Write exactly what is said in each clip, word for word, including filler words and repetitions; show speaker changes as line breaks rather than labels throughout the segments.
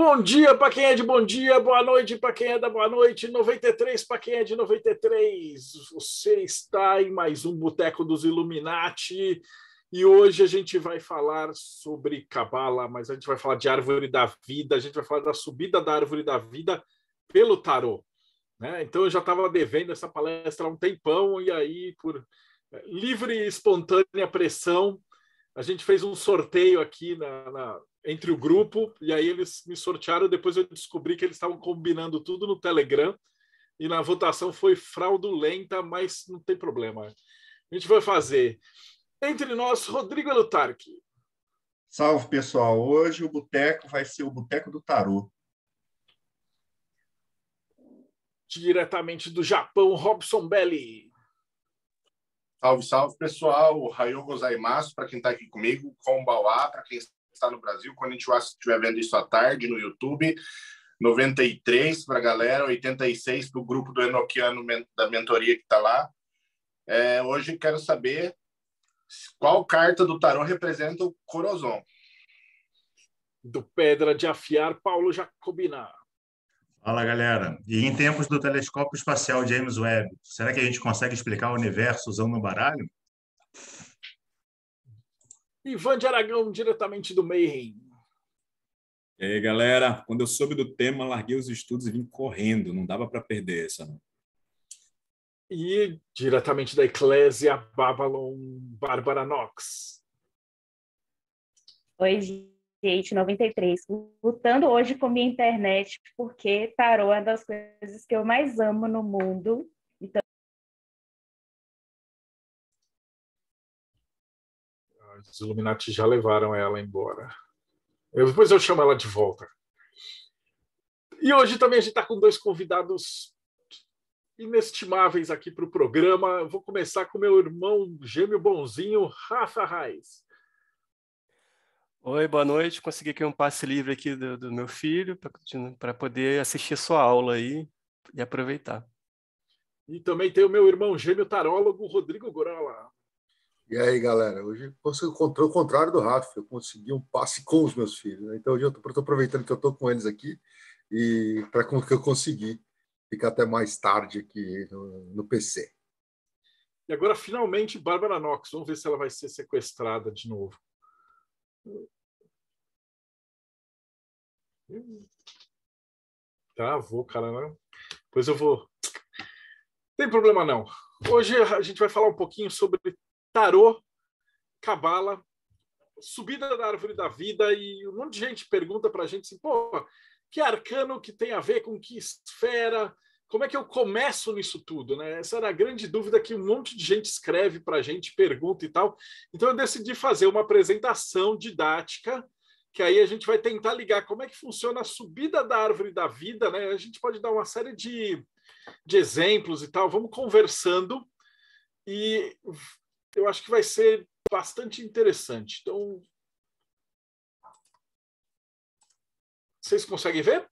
Bom dia para quem é de bom dia, boa noite para quem é da boa noite, noventa e três para quem é de noventa e três. Você está em mais um Boteco dos Illuminati e hoje a gente vai falar sobre Cabala, mas a gente vai falar de Árvore da Vida, a gente vai falar da subida da Árvore da Vida pelo tarô. Né? Então eu já estava devendo essa palestra há um tempão e aí, por livre e espontânea pressão, a gente fez um sorteio aqui na, na, entre o grupo, e aí eles me sortearam. Depois eu descobri que eles estavam combinando tudo no Telegram, e na votação foi fraudulenta, mas não tem problema. A gente vai fazer. Entre nós, Rodrigo Elutarque.
Salve, pessoal. Hoje o boteco vai ser o Boteco do Tarô.
Diretamente do Japão, Robson Belli.
Salve, salve, pessoal. Ohayou gozaimasu para quem está aqui comigo. Konbawa para quem está no Brasil. Quando a gente estiver vendo isso à tarde no YouTube. noventa e três para a galera, oitenta e seis para o grupo do Enoquiano da mentoria que está lá. É, hoje quero saber qual carta do tarô representa o Corozon.
Do Pedra de Afiar, Paulo Jacobina.
Fala, galera. E em tempos do telescópio espacial James Webb, será que a gente consegue explicar o universo usando o baralho?
Ivan de Aragão, diretamente do Mayhem.
E aí, galera, quando eu soube do tema, larguei os estudos e vim correndo. Não dava para perder essa, não.
E diretamente da Eclésia Babylon, Bárbara Knox.
Oi, gente, noventa e três. Lutando hoje com minha internet, porque tarô é uma das coisas que eu mais amo no mundo. Então...
Os Illuminati já levaram ela embora. Eu, depois eu chamo ela de volta. E hoje também a gente está com dois convidados inestimáveis aqui para o programa. Eu vou começar com meu irmão gêmeo bonzinho, Rafa Reis.
Oi, boa noite. Consegui aqui um passe livre aqui do, do meu filho para poder assistir sua aula aí e aproveitar.
E também tem o meu irmão gêmeo tarólogo, Rodrigo Gorola.
E aí, galera, hoje eu consegui o contrário do Rafa, eu consegui um passe com os meus filhos. Né? Então, hoje eu estou aproveitando que eu estou com eles aqui e para que eu consegui ficar até mais tarde aqui no, no P C.
E agora, finalmente, Bárbara Knox. Vamos ver se ela vai ser sequestrada de novo. Travou, cara, não? Pois eu vou. Tem problema não. Hoje a gente vai falar um pouquinho sobre tarô, cabala, subida da árvore da vida, e um monte de gente pergunta pra gente assim, pô, que arcano que tem a ver com que esfera? Como é que eu começo nisso tudo, né? Essa era a grande dúvida que um monte de gente escreve pra gente, pergunta e tal. Então eu decidi fazer uma apresentação didática, que aí a gente vai tentar ligar como é que funciona a subida da árvore da vida, né? A gente pode dar uma série de, de exemplos e tal, vamos conversando, e eu acho que vai ser bastante interessante. Então, vocês conseguem ver?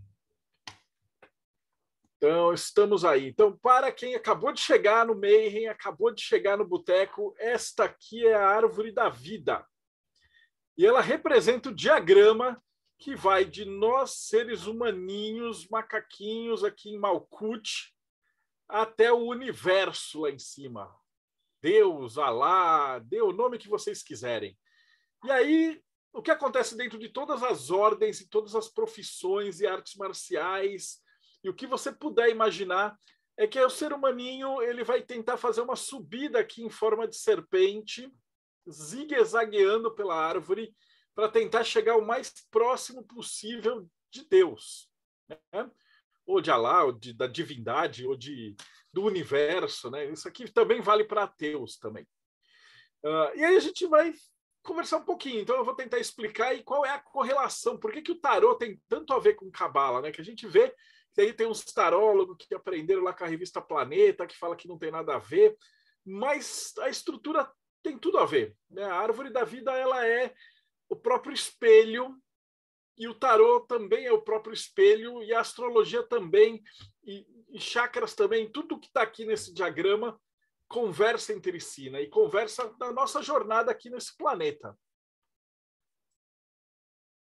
Então, estamos aí. Então, para quem acabou de chegar no Mayhem, acabou de chegar no Boteco, esta aqui é a árvore da vida. E ela representa o diagrama que vai de nós, seres humaninhos, macaquinhos aqui em Malkuth, até o universo lá em cima. Deus, Alá, dê o nome que vocês quiserem. E aí, o que acontece dentro de todas as ordens e todas as profissões e artes marciais, e o que você puder imaginar, é que o ser humaninho ele vai tentar fazer uma subida aqui em forma de serpente, zigue-zagueando pela árvore, para tentar chegar o mais próximo possível de Deus, né? Ou de Alá, ou de, da divindade, ou de, do universo, né? Isso aqui também vale para ateus também. Uh, e aí a gente vai conversar um pouquinho. Então eu vou tentar explicar aí qual é a correlação, por que, que o tarô tem tanto a ver com Cabala, né? Que a gente vê que aí tem uns tarólogos que aprenderam lá com a revista Planeta, que fala que não tem nada a ver, mas a estrutura tem tudo a ver, né? A árvore da vida ela é o próprio espelho, e o tarô também é o próprio espelho, e a astrologia também, e, e chakras também, tudo que está aqui nesse diagrama conversa entre si, né? E conversa da nossa jornada aqui nesse planeta.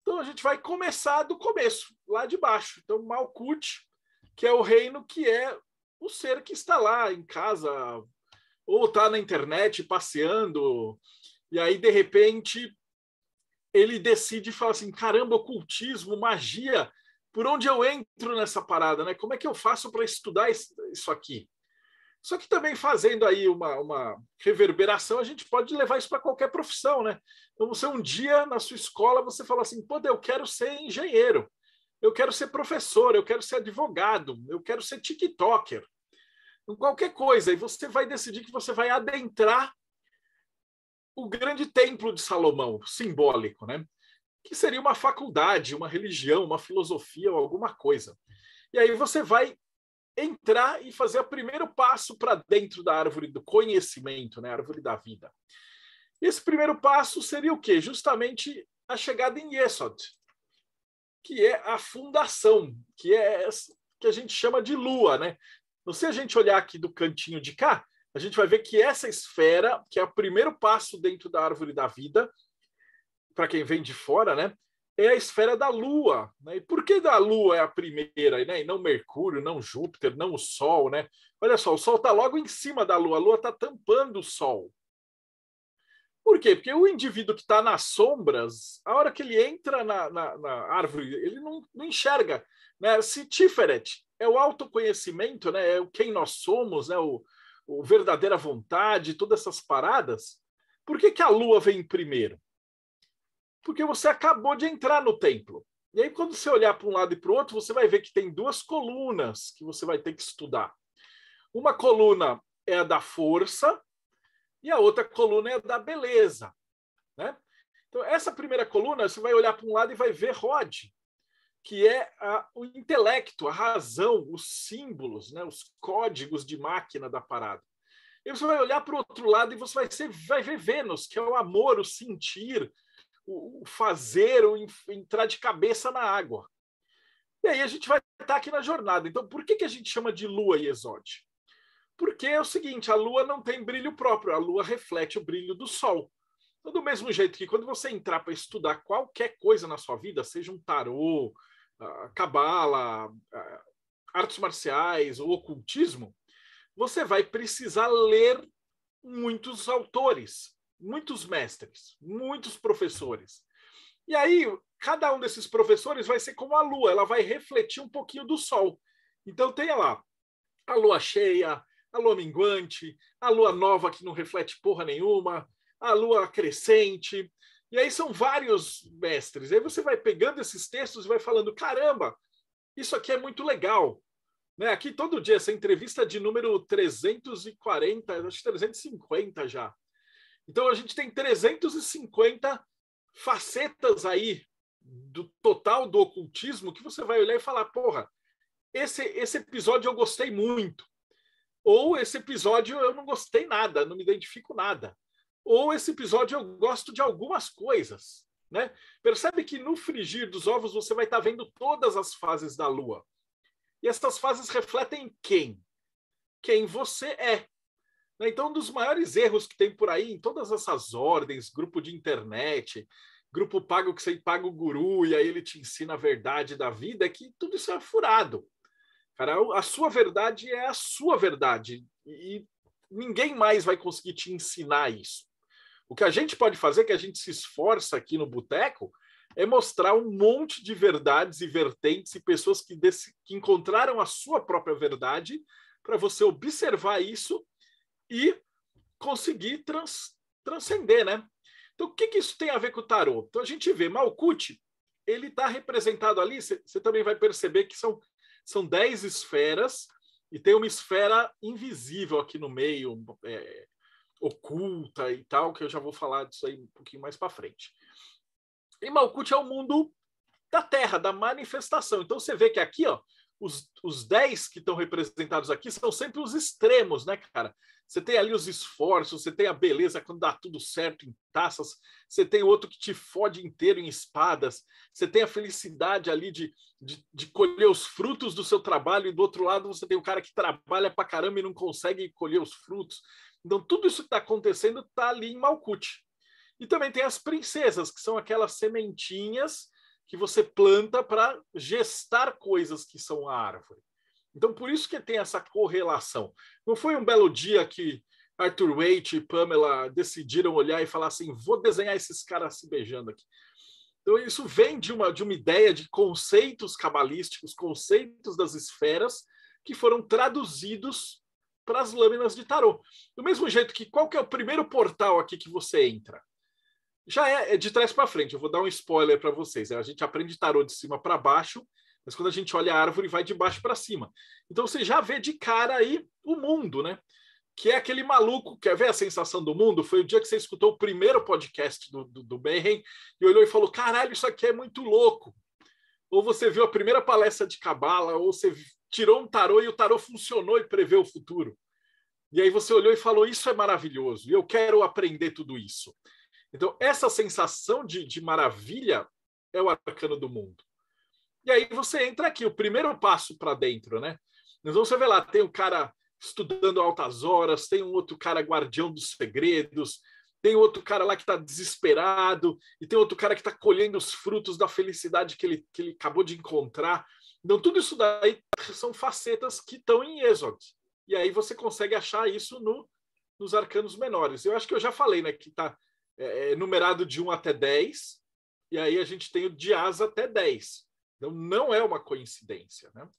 Então a gente vai começar do começo, lá de baixo. Então Malkuth, que é o reino que é o ser que está lá em casa, ou está na internet passeando, e aí de repente ele decide falar assim, caramba, ocultismo, magia, por onde eu entro nessa parada, né? Como é que eu faço para estudar isso aqui? Só que também fazendo aí uma, uma reverberação, a gente pode levar isso para qualquer profissão, né? Então você um dia na sua escola, você fala assim, pô, eu quero ser engenheiro, eu quero ser professor, eu quero ser advogado, eu quero ser tiktoker, qualquer coisa, e você vai decidir que você vai adentrar o grande templo de Salomão, simbólico, né? Que seria uma faculdade, uma religião, uma filosofia ou alguma coisa. E aí você vai entrar e fazer o primeiro passo para dentro da árvore do conhecimento, né? A árvore da vida. E esse primeiro passo seria o quê? Justamente a chegada em Yesod, que é a fundação, que é essa que a gente chama de lua, né? Então, se a gente olhar aqui do cantinho de cá, a gente vai ver que essa esfera, que é o primeiro passo dentro da árvore da vida, para quem vem de fora, né, é a esfera da Lua. Né? E por que da Lua é a primeira, né? E não Mercúrio, não Júpiter, não o Sol? Né? Olha só, o Sol está logo em cima da Lua, a Lua está tampando o Sol. Por quê? Porque o indivíduo que está nas sombras, a hora que ele entra na, na, na árvore, ele não, não enxerga. Né? Se Tiferet é o autoconhecimento, né? É o quem nós somos, né? o, o verdadeira vontade, todas essas paradas, por que, que a Lua vem primeiro? Porque você acabou de entrar no templo. E aí, quando você olhar para um lado e para o outro, você vai ver que tem duas colunas que você vai ter que estudar. Uma coluna é a da força e a outra coluna é a da beleza. Né? Então, essa primeira coluna, você vai olhar para um lado e vai ver Hod, que é a, o intelecto, a razão, os símbolos, né? Os códigos de máquina da parada. E você vai olhar para o outro lado e você vai, ser, vai ver Vênus, que é o amor, o sentir, o fazer, o entrar de cabeça na água. E aí a gente vai estar aqui na jornada. Então, por que, que a gente chama de Lua Yesod? Porque é o seguinte, a Lua não tem brilho próprio, a Lua reflete o brilho do Sol. Então, do mesmo jeito que quando você entrar para estudar qualquer coisa na sua vida, seja um tarô, cabala, artes marciais ou ocultismo, você vai precisar ler muitos autores, muitos mestres, muitos professores. E aí, cada um desses professores vai ser como a Lua, ela vai refletir um pouquinho do Sol. Então, tenha lá a Lua cheia, a Lua minguante, a Lua nova que não reflete porra nenhuma, a Lua crescente. E aí são vários mestres. Aí você vai pegando esses textos e vai falando, caramba, isso aqui é muito legal. Né? Aqui todo dia, essa entrevista de número trezentos e quarenta, acho que trezentos e cinquenta já. Então, a gente tem trezentos e cinquenta facetas aí do total do ocultismo que você vai olhar e falar, porra, esse, esse episódio eu gostei muito. Ou esse episódio eu não gostei nada, não me identifico nada. Ou esse episódio eu gosto de algumas coisas. Né? Percebe que no frigir dos ovos você vai estar vendo todas as fases da Lua. E essas fases refletem quem? Quem você é. Então, um dos maiores erros que tem por aí, em todas essas ordens, grupo de internet, grupo pago que você paga o guru e aí ele te ensina a verdade da vida, é que tudo isso é furado. Cara, a sua verdade é a sua verdade. E ninguém mais vai conseguir te ensinar isso. O que a gente pode fazer, que a gente se esforça aqui no Boteco, é mostrar um monte de verdades e vertentes e pessoas que, desse, que encontraram a sua própria verdade para você observar isso e conseguir trans, transcender, né? Então, o que, que isso tem a ver com o tarô? Então, a gente vê Malkuth, ele está representado ali, você também vai perceber que são, são dez esferas e tem uma esfera invisível aqui no meio, é, oculta e tal, que eu já vou falar disso aí um pouquinho mais para frente. E Malkuth é o mundo da Terra, da manifestação. Então, você vê que aqui, ó, os, os dez que estão representados aqui são sempre os extremos, né, cara? Você tem ali os esforços, você tem a beleza quando dá tudo certo em taças, você tem o outro que te fode inteiro em espadas, você tem a felicidade ali de, de, de colher os frutos do seu trabalho, e do outro lado você tem o cara que trabalha pra caramba e não consegue colher os frutos. Então, tudo isso que está acontecendo está ali em Malkuth. E também tem as princesas, que são aquelas sementinhas que você planta para gestar coisas que são a árvore. Então, por isso que tem essa correlação. Não foi um belo dia que Arthur Waite e Pamela decidiram olhar e falar assim, vou desenhar esses caras se beijando aqui. Então, isso vem de uma, de uma ideia de conceitos cabalísticos, conceitos das esferas, que foram traduzidos para as lâminas de tarô. Do mesmo jeito que qual que é o primeiro portal aqui que você entra? Já é, é de trás para frente. Eu vou dar um spoiler para vocês. A gente aprende tarô de cima para baixo, mas quando a gente olha a árvore, vai de baixo para cima. Então, você já vê de cara aí o mundo, né? Que é aquele maluco, quer ver a sensação do mundo? Foi o dia que você escutou o primeiro podcast do, do, do Mayhem e olhou e falou, caralho, isso aqui é muito louco. Ou você viu a primeira palestra de cabala, ou você tirou um tarô e o tarô funcionou e prevê o futuro. E aí você olhou e falou, isso é maravilhoso, e eu quero aprender tudo isso. Então, essa sensação de, de maravilha é o arcano do mundo. E aí você entra aqui, o primeiro passo para dentro, né? Então você vê lá, tem um cara estudando altas horas, tem um outro cara guardião dos segredos, tem outro cara lá que está desesperado, e tem outro cara que está colhendo os frutos da felicidade que ele, que ele acabou de encontrar. Então, tudo isso daí são facetas que estão em Êxodo. E aí você consegue achar isso no, nos arcanos menores. Eu acho que eu já falei, né, que está é, é, numerado de um até dez, e aí a gente tem o de asa até dez. Então, não é uma coincidência, né?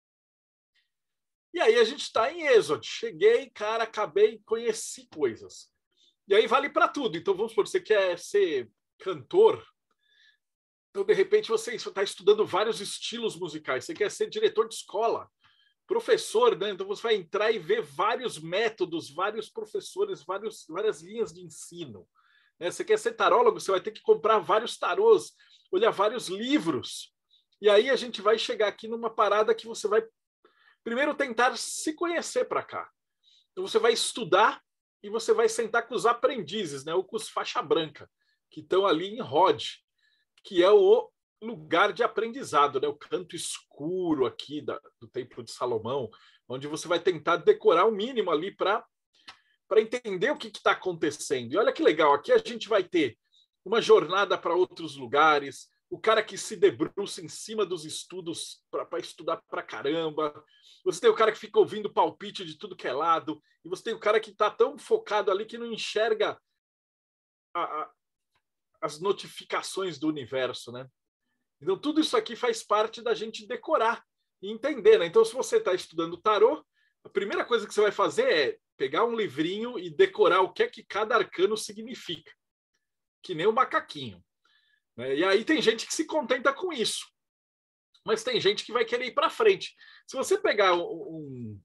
E aí a gente está em Êxodo. Cheguei, cara, acabei, conheci coisas. E aí vale para tudo. Então, vamos supor, você quer ser cantor, então, de repente, você está estudando vários estilos musicais, você quer ser diretor de escola, professor, né? Então você vai entrar e ver vários métodos, vários professores, vários, várias linhas de ensino. Né? Você quer ser tarólogo, você vai ter que comprar vários tarôs, olhar vários livros. E aí a gente vai chegar aqui numa parada que você vai primeiro tentar se conhecer para cá. Então você vai estudar e você vai sentar com os aprendizes, né? Ou com os faixa branca, que estão ali em Rod, que é o lugar de aprendizado, né? O canto escuro aqui da, do Templo de Salomão, onde você vai tentar decorar o mínimo ali para para entender o que está acontecendo. E olha que legal, aqui a gente vai ter uma jornada para outros lugares, o cara que se debruça em cima dos estudos para estudar para caramba, você tem o cara que fica ouvindo palpite de tudo que é lado, e você tem o cara que está tão focado ali que não enxerga a, a, as notificações do universo, né? Então, tudo isso aqui faz parte da gente decorar e entender, né? Então, se você está estudando tarô, a primeira coisa que você vai fazer é pegar um livrinho e decorar o que é que cada arcano significa, que nem o macaquinho. Né? E aí tem gente que se contenta com isso, mas tem gente que vai querer ir para frente. Se você pegar um,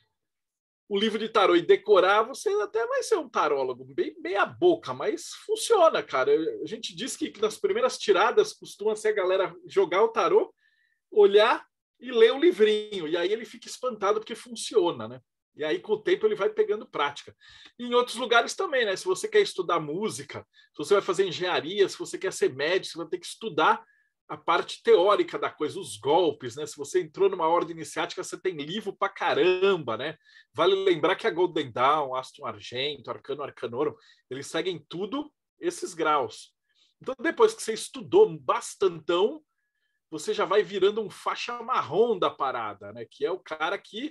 um livro de tarô e decorar, você até vai ser um tarólogo, bem meia boca, mas funciona, cara. A gente diz que nas primeiras tiradas costuma ser a galera jogar o tarô, olhar e ler o livrinho, e aí ele fica espantado porque funciona, né? E aí, com o tempo, ele vai pegando prática. E em outros lugares também, né? Se você quer estudar música, se você vai fazer engenharia, se você quer ser médico, você vai ter que estudar a parte teórica da coisa, os golpes, né? Se você entrou numa ordem iniciática, você tem livro pra caramba, né? Vale lembrar que a Golden Dawn, Aston Argento, Arcano Arcanorum, eles seguem tudo esses graus. Então, depois que você estudou bastantão, você já vai virando um faixa marrom da parada, né? Que é o cara que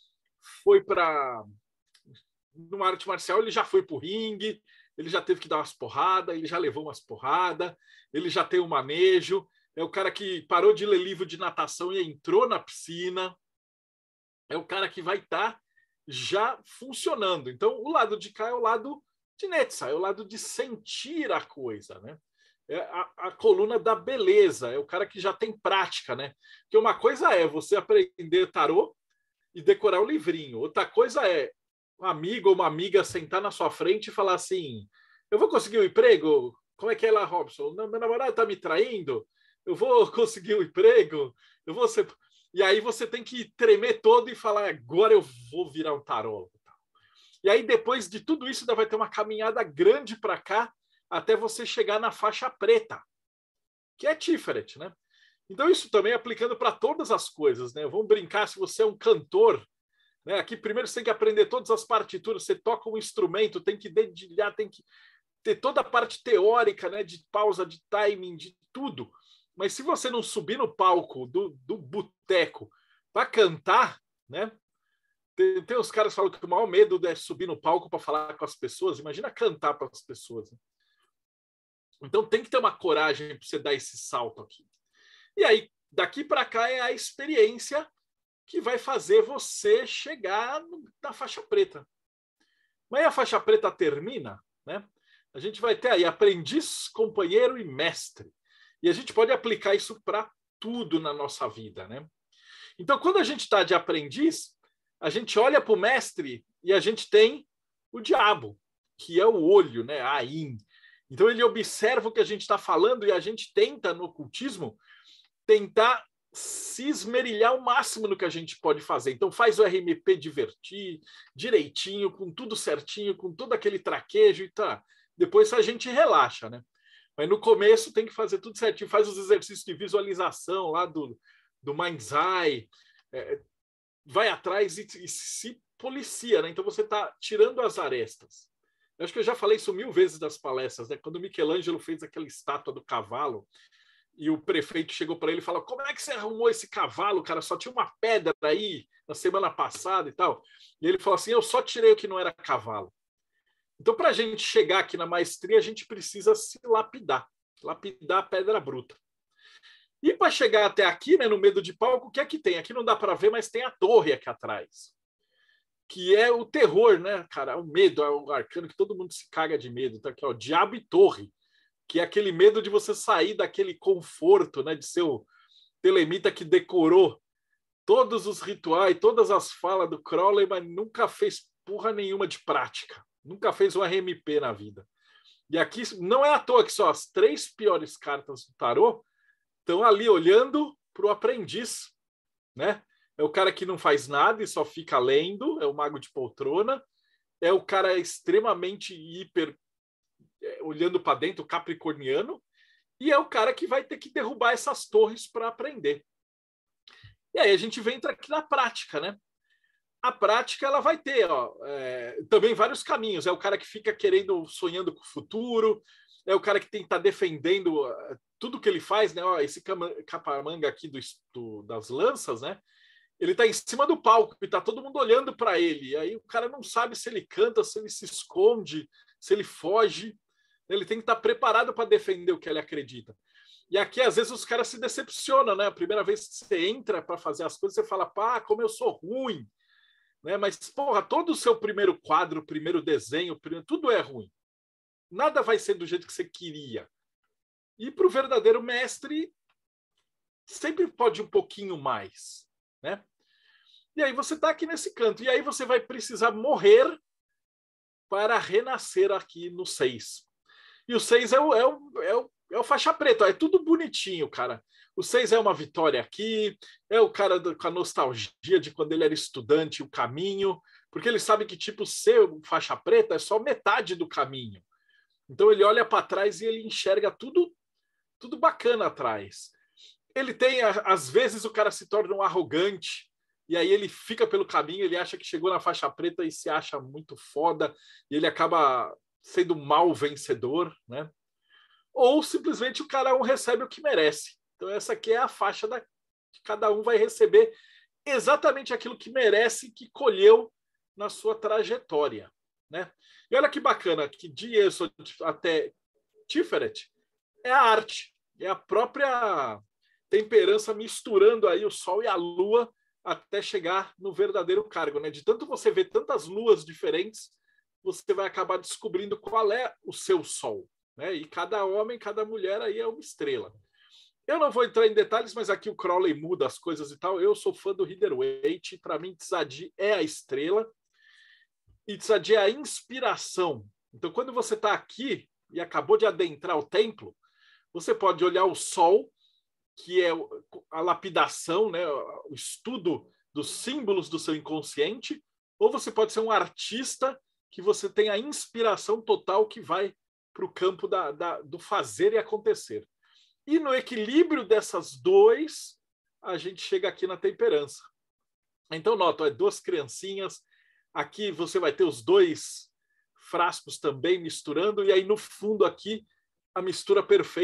foi para numa arte marcial, ele já foi para o ringue, ele já teve que dar umas porradas, ele já levou umas porradas, ele já tem um manejo, é o cara que parou de ler livro de natação e entrou na piscina, é o cara que vai estar tá já funcionando. Então, o lado de cá é o lado de Netza, é o lado de sentir a coisa, né? É a, a coluna da beleza, é o cara que já tem prática, né? Porque uma coisa é você aprender tarô e decorar o livrinho. Outra coisa é um amigo ou uma amiga sentar na sua frente e falar assim, eu vou conseguir um emprego? Como é que é lá, Robson? Não, meu namorado está me traindo? Eu vou conseguir um emprego? Eu vou ser... E aí você tem que tremer todo e falar, agora eu vou virar um tarólogo. E aí depois de tudo isso ainda vai ter uma caminhada grande para cá até você chegar na faixa preta, que é Tiferet, né? Então, isso também aplicando para todas as coisas, né? Vamos brincar, se você é um cantor, né? Aqui primeiro você tem que aprender todas as partituras, você toca um instrumento, tem que dedilhar, tem que ter toda a parte teórica, né? De pausa, de timing, de tudo. mas se você não subir no palco do, do boteco para cantar, né? Tem, tem os caras que falam que o maior medo é subir no palco para falar com as pessoas. Imagina cantar para as pessoas. Né? Então tem que ter uma coragem para você dar esse salto aqui. E aí, daqui para cá é a experiência que vai fazer você chegar na faixa preta. Mas aí a faixa preta termina, né? A gente vai ter aí aprendiz, companheiro e mestre. E a gente pode aplicar isso para tudo na nossa vida, né? Então, quando a gente está de aprendiz, a gente olha para o mestre e a gente tem o diabo, que é o olho, né? A Ain. Então, ele observa o que a gente está falando e a gente tenta, no ocultismo, tentar se esmerilhar o máximo no que a gente pode fazer. Então, faz o R M P divertir, direitinho, com tudo certinho, com todo aquele traquejo e tá. Depois a gente relaxa, né? Mas no começo tem que fazer tudo certinho. Faz os exercícios de visualização lá do, do Mind's Eye, é, vai atrás e, e se policia, né? Então você está tirando as arestas. Eu acho que eu já falei isso mil vezes das palestras, né? Quando o Michelangelo fez aquela estátua do cavalo e o prefeito chegou para ele e falou: como é que você arrumou esse cavalo, cara? Só tinha uma pedra aí na semana passada e tal. E ele falou assim: eu só tirei o que não era cavalo. Então, para a gente chegar aqui na maestria, a gente precisa se lapidar, lapidar a pedra bruta. E para chegar até aqui, né, no medo de palco, o que é que tem? Aqui não dá para ver, mas tem a torre aqui atrás, que é o terror, né, cara? O medo, é o arcano que todo mundo se caga de medo. Então, aqui, ó, diabo e torre, que é aquele medo de você sair daquele conforto, né, de ser o telemita que decorou todos os rituais, todas as falas do Crowley, mas nunca fez porra nenhuma de prática. Nunca fez um R M P na vida. E aqui não é à toa que só as três piores cartas do tarô estão ali olhando para o aprendiz, né? É o cara que não faz nada e só fica lendo, é o mago de poltrona, é o cara extremamente hiper é, olhando para dentro, capricorniano, e é o cara que vai ter que derrubar essas torres para aprender. E aí a gente vem aqui na prática, né? A prática ela vai ter ó, é, também vários caminhos. É o cara que fica querendo, sonhando com o futuro, é o cara que tem que estar tá defendendo uh, tudo que ele faz, né? Ó, esse capamanga aqui do, do, das lanças, né? Ele está em cima do palco e está todo mundo olhando para ele. E aí o cara não sabe se ele canta, se ele se esconde, se ele foge. Ele tem que estar tá preparado para defender o que ele acredita. E aqui, às vezes, os caras se decepcionam, né? A primeira vez que você entra para fazer as coisas, você fala, pá, como eu sou ruim. Né? Mas, porra, todo o seu primeiro quadro, primeiro desenho, primeiro, tudo é ruim. Nada vai ser do jeito que você queria. E para o verdadeiro mestre, sempre pode um pouquinho mais. Né? E aí você está aqui nesse canto. E aí você vai precisar morrer para renascer aqui no seis. E o seis é o, é o, é o, é o faixa preta. É tudo bonitinho, cara. O seis é uma vitória aqui, é o cara do, com a nostalgia de quando ele era estudante, o caminho, porque ele sabe que, tipo, ser faixa preta é só metade do caminho. Então ele olha para trás e ele enxerga tudo, tudo bacana atrás. Ele tem, às vezes, o cara se torna um arrogante, e aí ele fica pelo caminho, ele acha que chegou na faixa preta e se acha muito foda, e ele acaba sendo um mau vencedor, né? Ou simplesmente o cara não recebe o que merece. Então, essa aqui é a faixa da que cada um vai receber exatamente aquilo que merece, que colheu na sua trajetória. Né? E olha que bacana, que de Yesod até Tiferet é a arte, é a própria temperança misturando aí o Sol e a Lua até chegar no verdadeiro cargo. Né? De tanto você ver tantas luas diferentes, você vai acabar descobrindo qual é o seu Sol. Né? E cada homem, cada mulher aí é uma estrela. Eu não vou entrar em detalhes, mas aqui o Crowley muda as coisas e tal. Eu sou fã do Rider-Waite. Para mim, Tzadi é a estrela. E Tzadi é a inspiração. Então, quando você está aqui e acabou de adentrar o templo, você pode olhar o sol, que é a lapidação, né? O estudo dos símbolos do seu inconsciente, ou você pode ser um artista que você tem a inspiração total que vai para o campo da, da, do fazer e acontecer. E no equilíbrio dessas duas, a gente chega aqui na temperança. Então, nota, é duas criancinhas. Aqui você vai ter os dois frascos também misturando. E aí, no fundo aqui, a mistura perfeita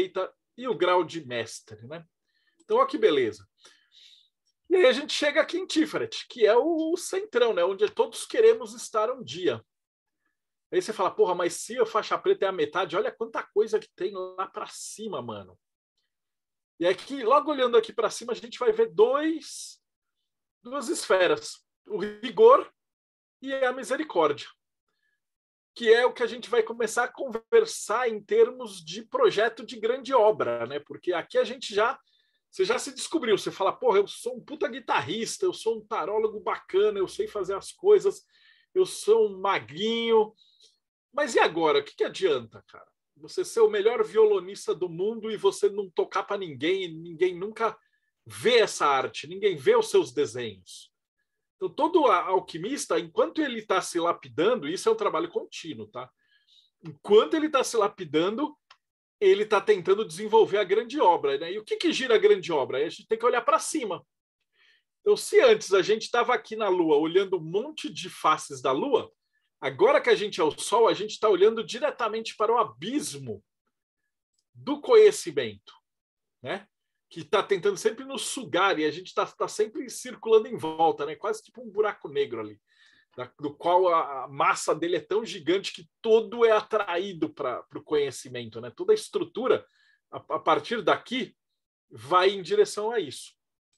e o grau de mestre, né? Então, olha que beleza. E aí a gente chega aqui em Tiferet, que é o centrão, né? Onde todos queremos estar um dia. Aí você fala, porra, mas se a faixa preta é a metade, olha quanta coisa que tem lá para cima, mano. E aqui, logo olhando aqui para cima, a gente vai ver dois, duas esferas. O rigor e a misericórdia. Que é o que a gente vai começar a conversar em termos de projeto de grande obra, né? Porque aqui a gente já... Você já se descobriu, você fala, porra, eu sou um puta guitarrista, eu sou um tarólogo bacana, eu sei fazer as coisas, eu sou um maguinho. Mas e agora? O que, que adianta, cara? Você ser o melhor violonista do mundo e você não tocar para ninguém, ninguém nunca vê essa arte, ninguém vê os seus desenhos. Então, todo alquimista, enquanto ele está se lapidando, isso é um trabalho contínuo, tá? Enquanto ele está se lapidando, ele está tentando desenvolver a grande obra, né? E o que, que gira a grande obra? Aí a gente tem que olhar para cima. Então, se antes a gente estava aqui na Lua olhando um monte de faces da Lua, agora que a gente é o Sol, a gente está olhando diretamente para o abismo do conhecimento, né? Que está tentando sempre nos sugar e a gente está tá sempre circulando em volta, né? Quase tipo um buraco negro ali, do qual a massa dele é tão gigante que todo é atraído para o conhecimento, né? Toda a estrutura, a, a partir daqui, vai em direção a isso.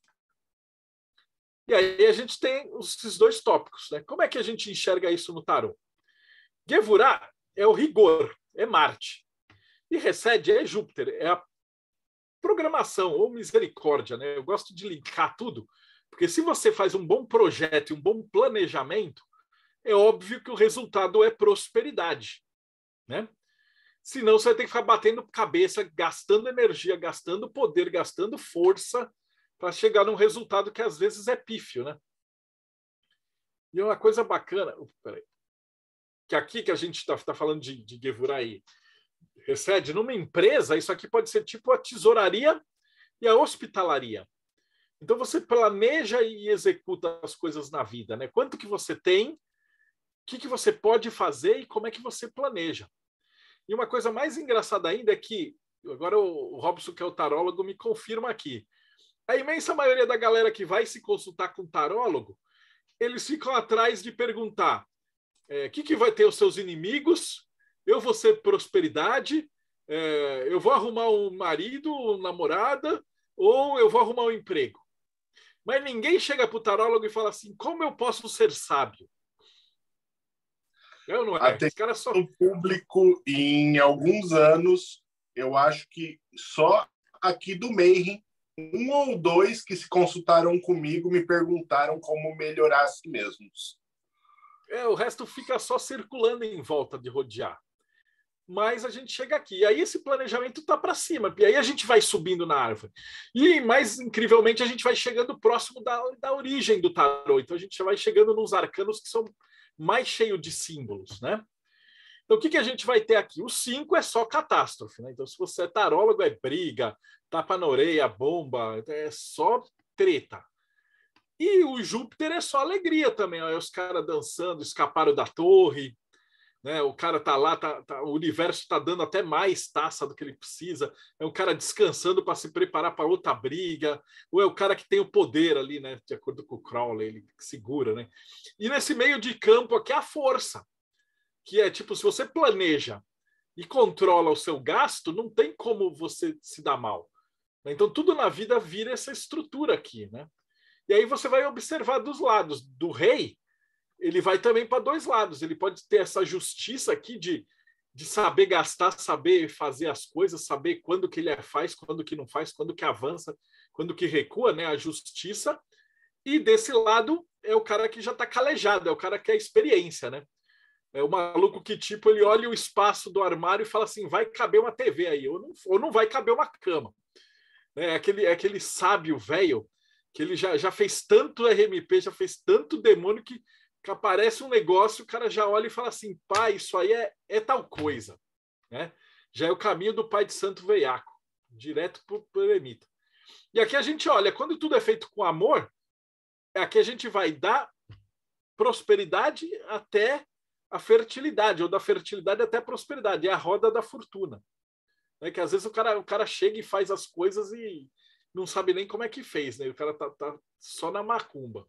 E aí a gente tem esses dois tópicos, né? Como é que a gente enxerga isso no tarô? Gevurah é o rigor, é Marte. E Hesed é Júpiter, é a programação ou misericórdia, né? Eu gosto de linkar tudo, porque se você faz um bom projeto e um bom planejamento, é óbvio que o resultado é prosperidade, né? Senão você vai ter que ficar batendo cabeça, gastando energia, gastando poder, gastando força para chegar num resultado que às vezes é pífio, né? E uma coisa bacana, uh, peraí, que aqui que a gente está tá falando de, de Gevurah aí, Hesed, numa empresa, isso aqui pode ser tipo a tesouraria e a hospitalaria. Então você planeja e executa as coisas na vida, né? Quanto que você tem, o que, que você pode fazer e como é que você planeja. E uma coisa mais engraçada ainda é que, agora o Robson, que é o tarólogo, me confirma aqui, a imensa maioria da galera que vai se consultar com tarólogo, eles ficam atrás de perguntar o é, que, que vai ter os seus inimigos, eu vou ser prosperidade, é, eu vou arrumar um marido, uma namorada, ou eu vou arrumar um emprego. Mas ninguém chega para o tarólogo e fala assim, como eu posso ser sábio? Eu não é.
Até cara só... no público, em alguns anos, eu acho que só aqui do Mayhem, um ou dois que se consultaram comigo me perguntaram como melhorar a si mesmos.
É, o resto fica só circulando em volta de rodear. Mas a gente chega aqui. E aí esse planejamento está para cima. E aí a gente vai subindo na árvore. E, mais incrivelmente, a gente vai chegando próximo da, da origem do tarô. Então a gente vai chegando nos arcanos que são mais cheios de símbolos, né? Então o que, que a gente vai ter aqui? O cinco é só catástrofe, né? Então se você é tarólogo, é briga, tapa na orelha, bomba, é só treta. E o Júpiter é só alegria também. Ó. Os caras dançando, escaparam da torre, né? O cara tá lá, tá, tá, o universo está dando até mais taça do que ele precisa. É um cara descansando para se preparar para outra briga. Ou é o cara que tem o poder ali, né? De acordo com o Crowley, ele segura, né? E nesse meio de campo aqui a força, que é tipo, se você planeja e controla o seu gasto, não tem como você se dar mal. Então tudo na vida vira essa estrutura aqui, né? E aí você vai observar dos lados do rei. Ele vai também para dois lados. Ele pode ter essa justiça aqui de, de saber gastar, saber fazer as coisas, saber quando que ele faz, quando que não faz, quando que avança, quando que recua, né? A justiça. E desse lado é o cara que já está calejado, é o cara que é experiência, né? É o maluco que, tipo, ele olha o espaço do armário e fala assim, vai caber uma T V aí, ou não, ou não vai caber uma cama. É aquele, é aquele sábio velho que ele já, já fez tanto R M P, já fez tanto demônio que que aparece um negócio, o cara já olha e fala assim, pai, isso aí é, é tal coisa. Né? Já é o caminho do pai de santo veiaco, direto para o eremita. E aqui a gente olha, quando tudo é feito com amor, aqui a gente vai da prosperidade até a fertilidade, ou da fertilidade até a prosperidade, é a roda da fortuna. né? Que às vezes o cara, o cara chega e faz as coisas e não sabe nem como é que fez, né? O cara tá, tá só na macumba.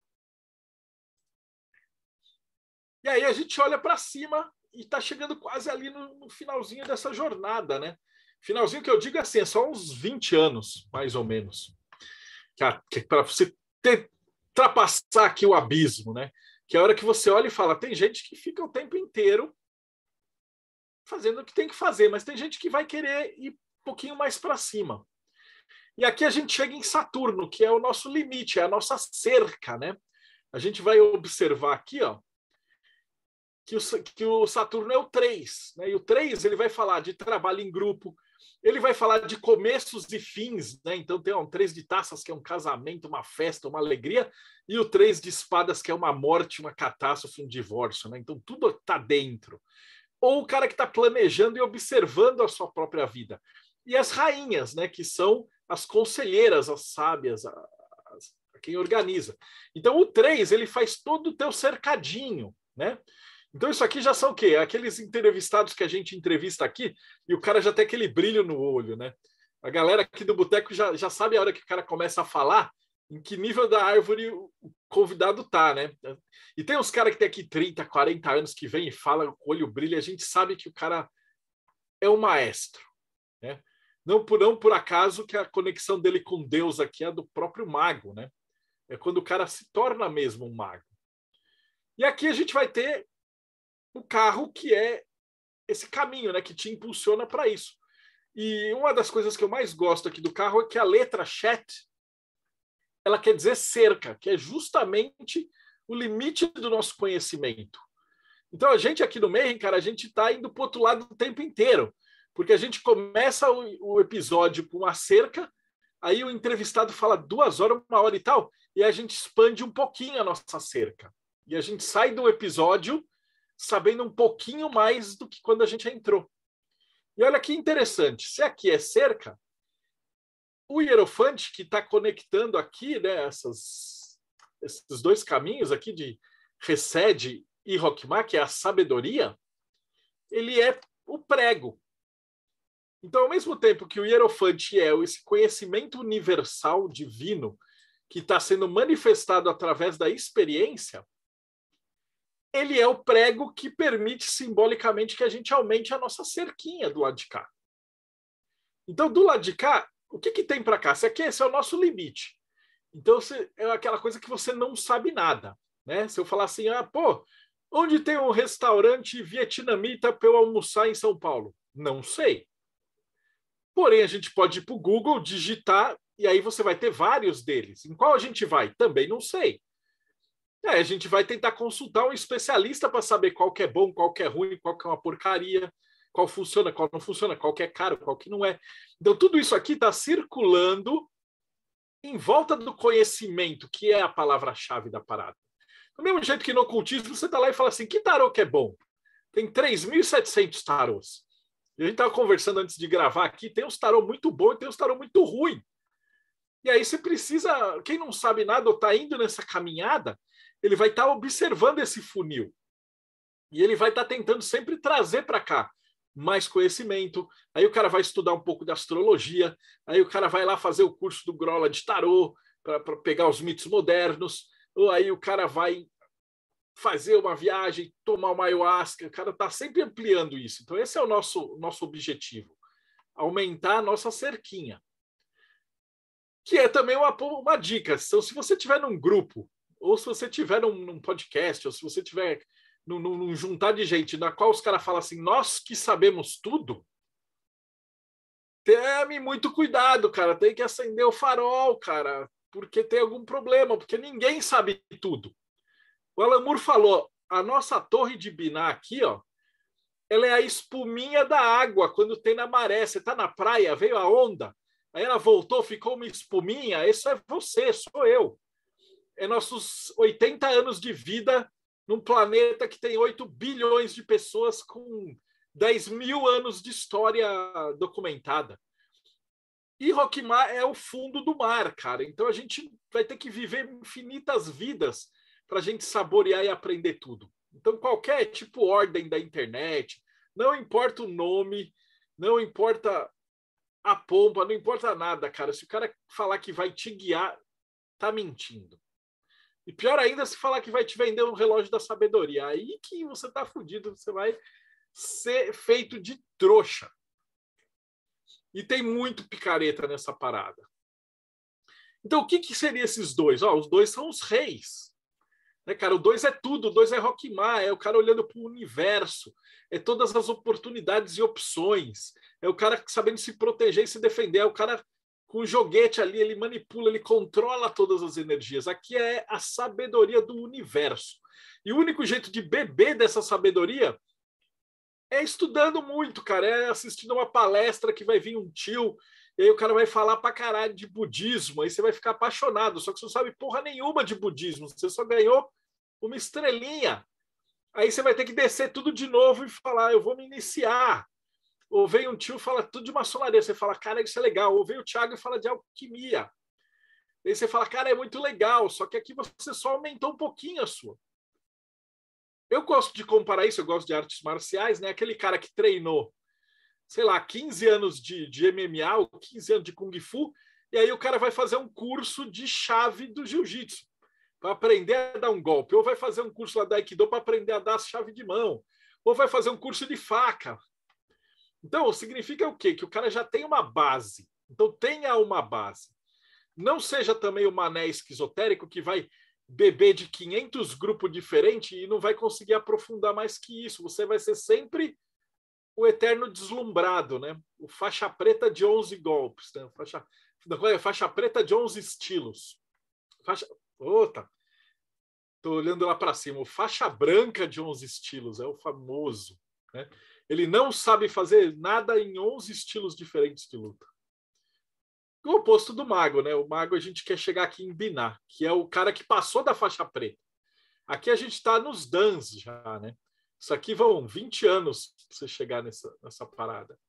E aí a gente olha para cima e está chegando quase ali no, no finalzinho dessa jornada, né? Finalzinho que eu digo assim, é só uns vinte anos, mais ou menos. Que, que para você ter, ultrapassar aqui o abismo, né? Que é a hora que você olha e fala, tem gente que fica o tempo inteiro fazendo o que tem que fazer, mas tem gente que vai querer ir um pouquinho mais para cima. E aqui a gente chega em Saturno, que é o nosso limite, é a nossa cerca, né? A gente vai observar aqui, ó, que o, que o Saturno é o três, né? E o três ele vai falar de trabalho em grupo, ele vai falar de começos e fins, né? Então tem um três de taças, que é um casamento, uma festa, uma alegria, e o três de espadas, que é uma morte, uma catástrofe, um divórcio, né? Então tudo está dentro. Ou o cara que está planejando e observando a sua própria vida. E as rainhas, né? Que são as conselheiras, as sábias, a, a, a quem organiza. Então o três ele faz todo o teu cercadinho, né? Então isso aqui já são o quê? Aqueles entrevistados que a gente entrevista aqui e o cara já tem aquele brilho no olho, né? A galera aqui do boteco já, já sabe a hora que o cara começa a falar em que nível da árvore o convidado tá, né? E tem uns caras que tem aqui trinta, quarenta anos que vem e fala com o olho brilha, a gente sabe que o cara é um maestro, né? Não por, não por acaso que a conexão dele com Deus aqui é do próprio mago, né? É quando o cara se torna mesmo um mago. E aqui a gente vai ter o carro, que é esse caminho, né, que te impulsiona para isso. E uma das coisas que eu mais gosto aqui do carro é que a letra chat, ela quer dizer cerca, que é justamente o limite do nosso conhecimento. Então a gente aqui no Mayhem, cara, a gente está indo para o outro lado o tempo inteiro, porque a gente começa o, o episódio com uma cerca, aí o entrevistado fala duas horas, uma hora e tal, e a gente expande um pouquinho a nossa cerca. E a gente sai do episódio sabendo um pouquinho mais do que quando a gente entrou. E olha que interessante, se aqui é cerca, o hierofante que está conectando aqui, né, essas, esses dois caminhos aqui de Resed e Roquemar, que é a sabedoria, ele é o prego. Então, ao mesmo tempo que o hierofante é esse conhecimento universal divino que está sendo manifestado através da experiência, ele é o prego que permite simbolicamente que a gente aumente a nossa cerquinha do lado de cá. Então, do lado de cá, o que, que tem para cá? Esse aqui esse é o nosso limite. Então, você, é aquela coisa que você não sabe nada, né? Se eu falar assim, ah, pô, onde tem um restaurante vietnamita para eu almoçar em São Paulo? Não sei. Porém, a gente pode ir para o Google, digitar, e aí você vai ter vários deles. Em qual a gente vai? Também não sei. É, a gente vai tentar consultar um especialista para saber qual que é bom, qual que é ruim, qual que é uma porcaria, qual funciona, qual não funciona, qual que é caro, qual que não é. Então, tudo isso aqui está circulando em volta do conhecimento, que é a palavra-chave da parada. Do mesmo jeito que no ocultismo, você está lá e fala assim, que tarô que é bom? Tem três mil e setecentos tarôs. E a gente estava conversando antes de gravar aqui, tem uns tarô muito bom e tem uns tarô muito ruim. E aí você precisa, quem não sabe nada ou está indo nessa caminhada, ele vai estar tá observando esse funil. E ele vai estar tá tentando sempre trazer para cá mais conhecimento. Aí o cara vai estudar um pouco de astrologia, aí o cara vai lá fazer o curso do Grola de tarô para pegar os mitos modernos, ou aí o cara vai fazer uma viagem, tomar uma ayahuasca, o cara está sempre ampliando isso. Então esse é o nosso, nosso objetivo, aumentar a nossa cerquinha. Que é também uma, uma dica. Então, se você estiver num grupo, ou se você estiver num, num podcast, ou se você estiver num, num juntar de gente na qual os caras falam assim, nós que sabemos tudo, tome muito cuidado, cara. Tem que acender o farol, cara, porque tem algum problema, porque ninguém sabe tudo. O Alan Moore falou, a nossa torre de Biná aqui, ó, ela é a espuminha da água quando tem na maré. Você está na praia, veio a onda, aí ela voltou, ficou uma espuminha. Isso é você, sou eu. É nossos oitenta anos de vida num planeta que tem oito bilhões de pessoas com dez mil anos de história documentada. E Roquemar é o fundo do mar, cara. Então a gente vai ter que viver infinitas vidas para a gente saborear e aprender tudo. Então qualquer tipo ordem da internet, não importa o nome, não importa a pompa, não importa nada, cara. Se o cara falar que vai te guiar, tá mentindo. E pior ainda se falar que vai te vender um relógio da sabedoria. Aí que você tá fudido, você vai ser feito de trouxa. E tem muito picareta nessa parada. Então, o que, que seriam esses dois? Ó, os dois são os reis. Né, cara? O dois é tudo, o dois é Rockmar, é o cara olhando para o universo, é todas as oportunidades e opções, é o cara sabendo se proteger e se defender, é o cara com o joguete ali, ele manipula, ele controla todas as energias. Aqui é a sabedoria do universo. E o único jeito de beber dessa sabedoria é estudando muito, cara, é assistindo uma palestra que vai vir um tio, e aí o cara vai falar pra caralho de budismo, aí você vai ficar apaixonado, só que você não sabe porra nenhuma de budismo, você só ganhou uma estrelinha. Aí você vai ter que descer tudo de novo e falar, eu vou me iniciar. Ou vem um tio e fala tudo de maçonaria, você fala, cara, isso é legal. Ou vem o Thiago e fala de alquimia. Aí você fala, cara, é muito legal, só que aqui você só aumentou um pouquinho a sua. Eu gosto de comparar isso, eu gosto de artes marciais, né? Aquele cara que treinou, sei lá, quinze anos de, de M M A, ou quinze anos de Kung Fu, e aí o cara vai fazer um curso de chave do jiu-jitsu, para aprender a dar um golpe, ou vai fazer um curso lá da Aikido para aprender a dar a chave de mão, ou vai fazer um curso de faca. Então, significa o quê? Que o cara já tem uma base. Então, tenha uma base. Não seja também o mané esquizotérico que vai beber de quinhentos grupos diferentes e não vai conseguir aprofundar mais que isso. Você vai ser sempre o eterno deslumbrado, né? O faixa preta de onze golpes, né? Faixa, faixa preta de onze estilos. Faixa... Outra. Estou olhando lá para cima. O faixa branca de onze estilos é o famoso, né? Ele não sabe fazer nada em onze estilos diferentes de luta. O oposto do mago, né? O mago a gente quer chegar aqui em Binar, que é o cara que passou da faixa preta. Aqui a gente está nos dans já, né? Isso aqui vão vinte anos para você chegar nessa, nessa parada.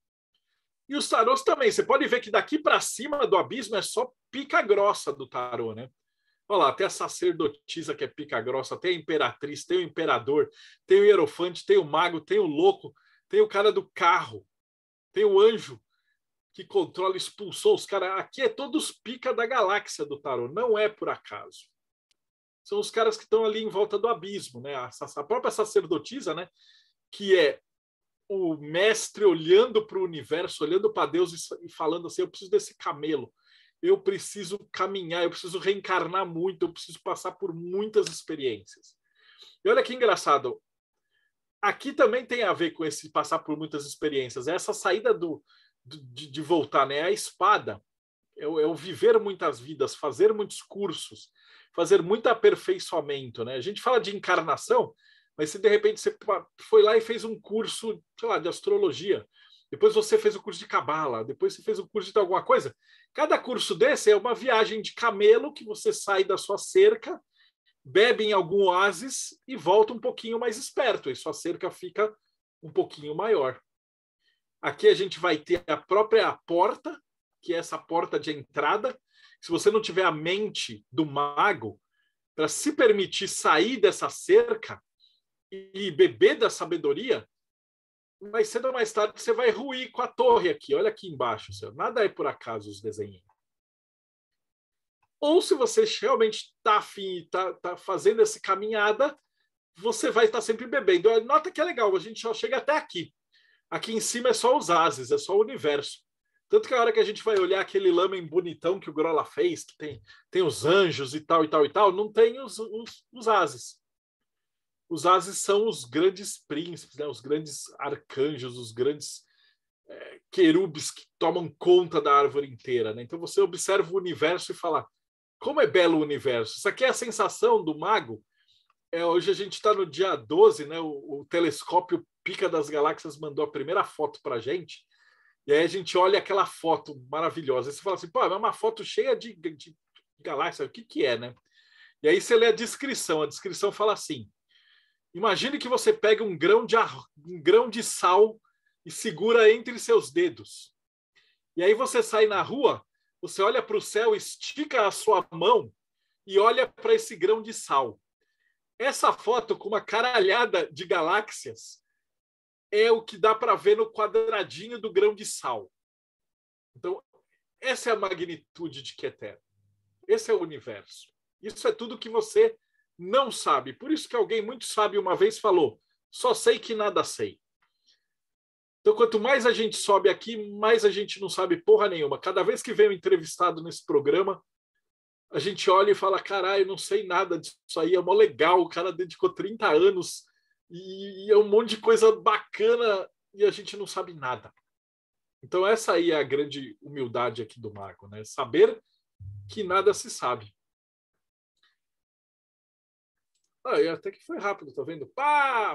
E os tarôs também. Você pode ver que daqui para cima do abismo é só pica grossa do tarô, né? Olha lá, tem a sacerdotisa que é pica grossa, tem a imperatriz, tem o imperador, tem o hierofante, tem o mago, tem o louco, tem o cara do carro, tem o anjo que controla, expulsou os caras. Aqui é todos pica da galáxia do tarô, não é por acaso. São os caras que estão ali em volta do abismo, né? A, a própria sacerdotisa, né? Que é o mestre olhando para o universo, olhando para Deus e, e falando assim, eu preciso desse camelo. Eu preciso caminhar, eu preciso reencarnar muito, eu preciso passar por muitas experiências. E olha que engraçado, aqui também tem a ver com esse passar por muitas experiências, é essa saída do, do, de, de voltar, né? A espada é o, é o viver muitas vidas, fazer muitos cursos, fazer muito aperfeiçoamento, né? A gente fala de encarnação, mas se de repente você foi lá e fez um curso, sei lá, de astrologia, depois você fez o curso de cabala, depois você fez o curso de alguma coisa. Cada curso desse é uma viagem de camelo que você sai da sua cerca, bebe em algum oásis e volta um pouquinho mais esperto. E sua cerca fica um pouquinho maior. Aqui a gente vai ter a própria porta, que é essa porta de entrada. Se você não tiver a mente do mago para se permitir sair dessa cerca e beber da sabedoria, mais cedo ou mais tarde você vai ruir com a torre aqui. Olha aqui embaixo, senhor. Nada é por acaso os desenhos. Ou se você realmente está afim e está tá fazendo essa caminhada, você vai estar sempre bebendo. Nota que é legal, a gente só chega até aqui. Aqui em cima é só os ases, é só o universo. Tanto que a hora que a gente vai olhar aquele lamen bonitão que o Grola fez, que tem, tem os anjos e tal, e tal, e tal, não tem os, os, os ases. Os ases são os grandes príncipes, né? Os grandes arcanjos, os grandes é, querubes que tomam conta da árvore inteira, né? Então você observa o universo e fala, como é belo o universo. Isso aqui é a sensação do mago. É, hoje a gente está no dia doze, né? O, o telescópio Pica das Galáxias mandou a primeira foto para a gente. E aí a gente olha aquela foto maravilhosa. Aí você fala assim, pô, é uma foto cheia de, de, de galáxias. O que, que é, né? E aí você lê a descrição. A descrição fala assim, imagine que você pega um grão de, um grão de sal e segura entre seus dedos. E aí você sai na rua, você olha para o céu, estica a sua mão e olha para esse grão de sal. Essa foto com uma caralhada de galáxias é o que dá para ver no quadradinho do grão de sal. Então, essa é a magnitude de Keter. Esse é o universo. Isso é tudo que você não sabe. Por isso que alguém muito sábio uma vez falou, só sei que nada sei. Então, quanto mais a gente sobe aqui, mais a gente não sabe porra nenhuma. Cada vez que vem um entrevistado nesse programa, a gente olha e fala, caralho, não sei nada disso aí, é mó legal, o cara dedicou trinta anos e é um monte de coisa bacana e a gente não sabe nada. Então, essa aí é a grande humildade aqui do mago, né? Saber que nada se sabe. Ah, e até que foi rápido, tá vendo? Pá!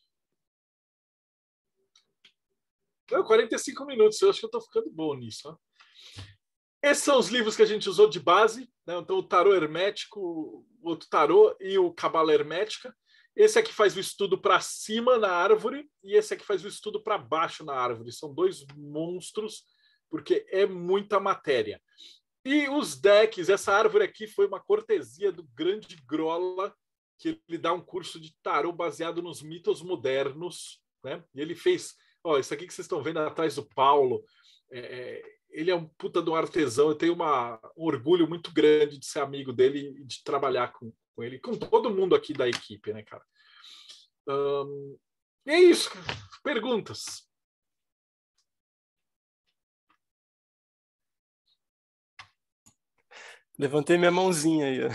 Não, quarenta e cinco minutos, eu acho que eu tô ficando bom nisso. Ó. Esses são os livros que a gente usou de base, né? Então, o tarô hermético, o outro tarô e o cabala hermética. Esse aqui faz o estudo para cima na árvore e esse aqui faz o estudo para baixo na árvore. São dois monstros, porque é muita matéria. E os decks, essa árvore aqui foi uma cortesia do grande Grola, que ele dá um curso de tarô baseado nos mitos modernos, né? E ele fez, ó, isso aqui que vocês estão vendo atrás do Paulo, é, ele é um puta de um artesão, eu tenho uma, um orgulho muito grande de ser amigo dele e de trabalhar com, com ele, com todo mundo aqui da equipe, né, cara? Um, e é isso, perguntas.
Levantei minha mãozinha aí, ó.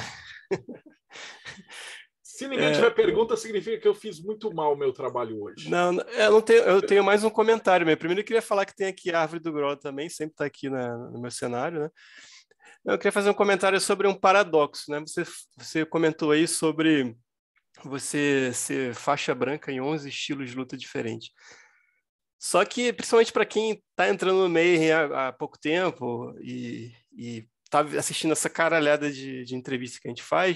Se ninguém
É,
tiver pergunta, significa que eu fiz muito mal o meu trabalho hoje.
Não, eu, não tenho, eu tenho mais um comentário mesmo. Primeiro eu queria falar que tem aqui a Árvore do Grola também, sempre está aqui na, no meu cenário, né? Eu queria fazer um comentário sobre um paradoxo, né? Você, você comentou aí sobre você ser faixa branca em onze estilos de luta diferentes. Só que, principalmente para quem está entrando no Mayhem há, há pouco tempo e está assistindo essa caralhada de, de entrevista que a gente faz,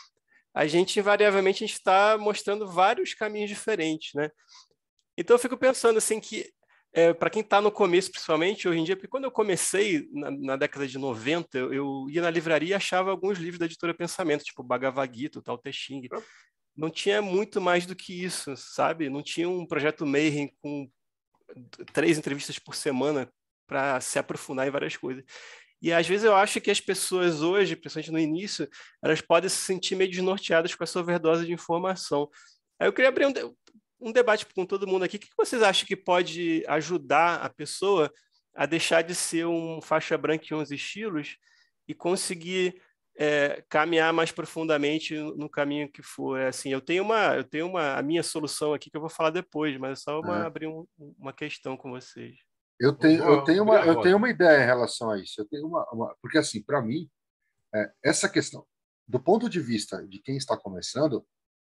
a gente, invariavelmente, a gente está mostrando vários caminhos diferentes, né? Então, eu fico pensando, assim, que é, para quem está no começo, principalmente, hoje em dia, porque quando eu comecei, na, na década de noventa, eu, eu ia na livraria e achava alguns livros da editora Pensamento, tipo Bhagavad Gita, Tao Te Ching. Não tinha muito mais do que isso, sabe? Não tinha um projeto Mayhem com três entrevistas por semana para se aprofundar em várias coisas. E às vezes eu acho que as pessoas hoje, principalmente no início, elas podem se sentir meio desnorteadas com essa overdose de informação. Aí eu queria abrir um, de um debate com todo mundo aqui. O que vocês acham que pode ajudar a pessoa a deixar de ser um faixa branca em onze estilos e conseguir é, caminhar mais profundamente no caminho que for? É, assim, eu tenho uma, eu tenho uma, a minha solução aqui que eu vou falar depois, mas é só uma, é. abrir um, uma questão com vocês.
Eu tenho, eu, tenho uma, eu tenho uma ideia em relação a isso. Eu tenho uma, uma porque, assim, para mim, é, essa questão, do ponto de vista de quem está começando,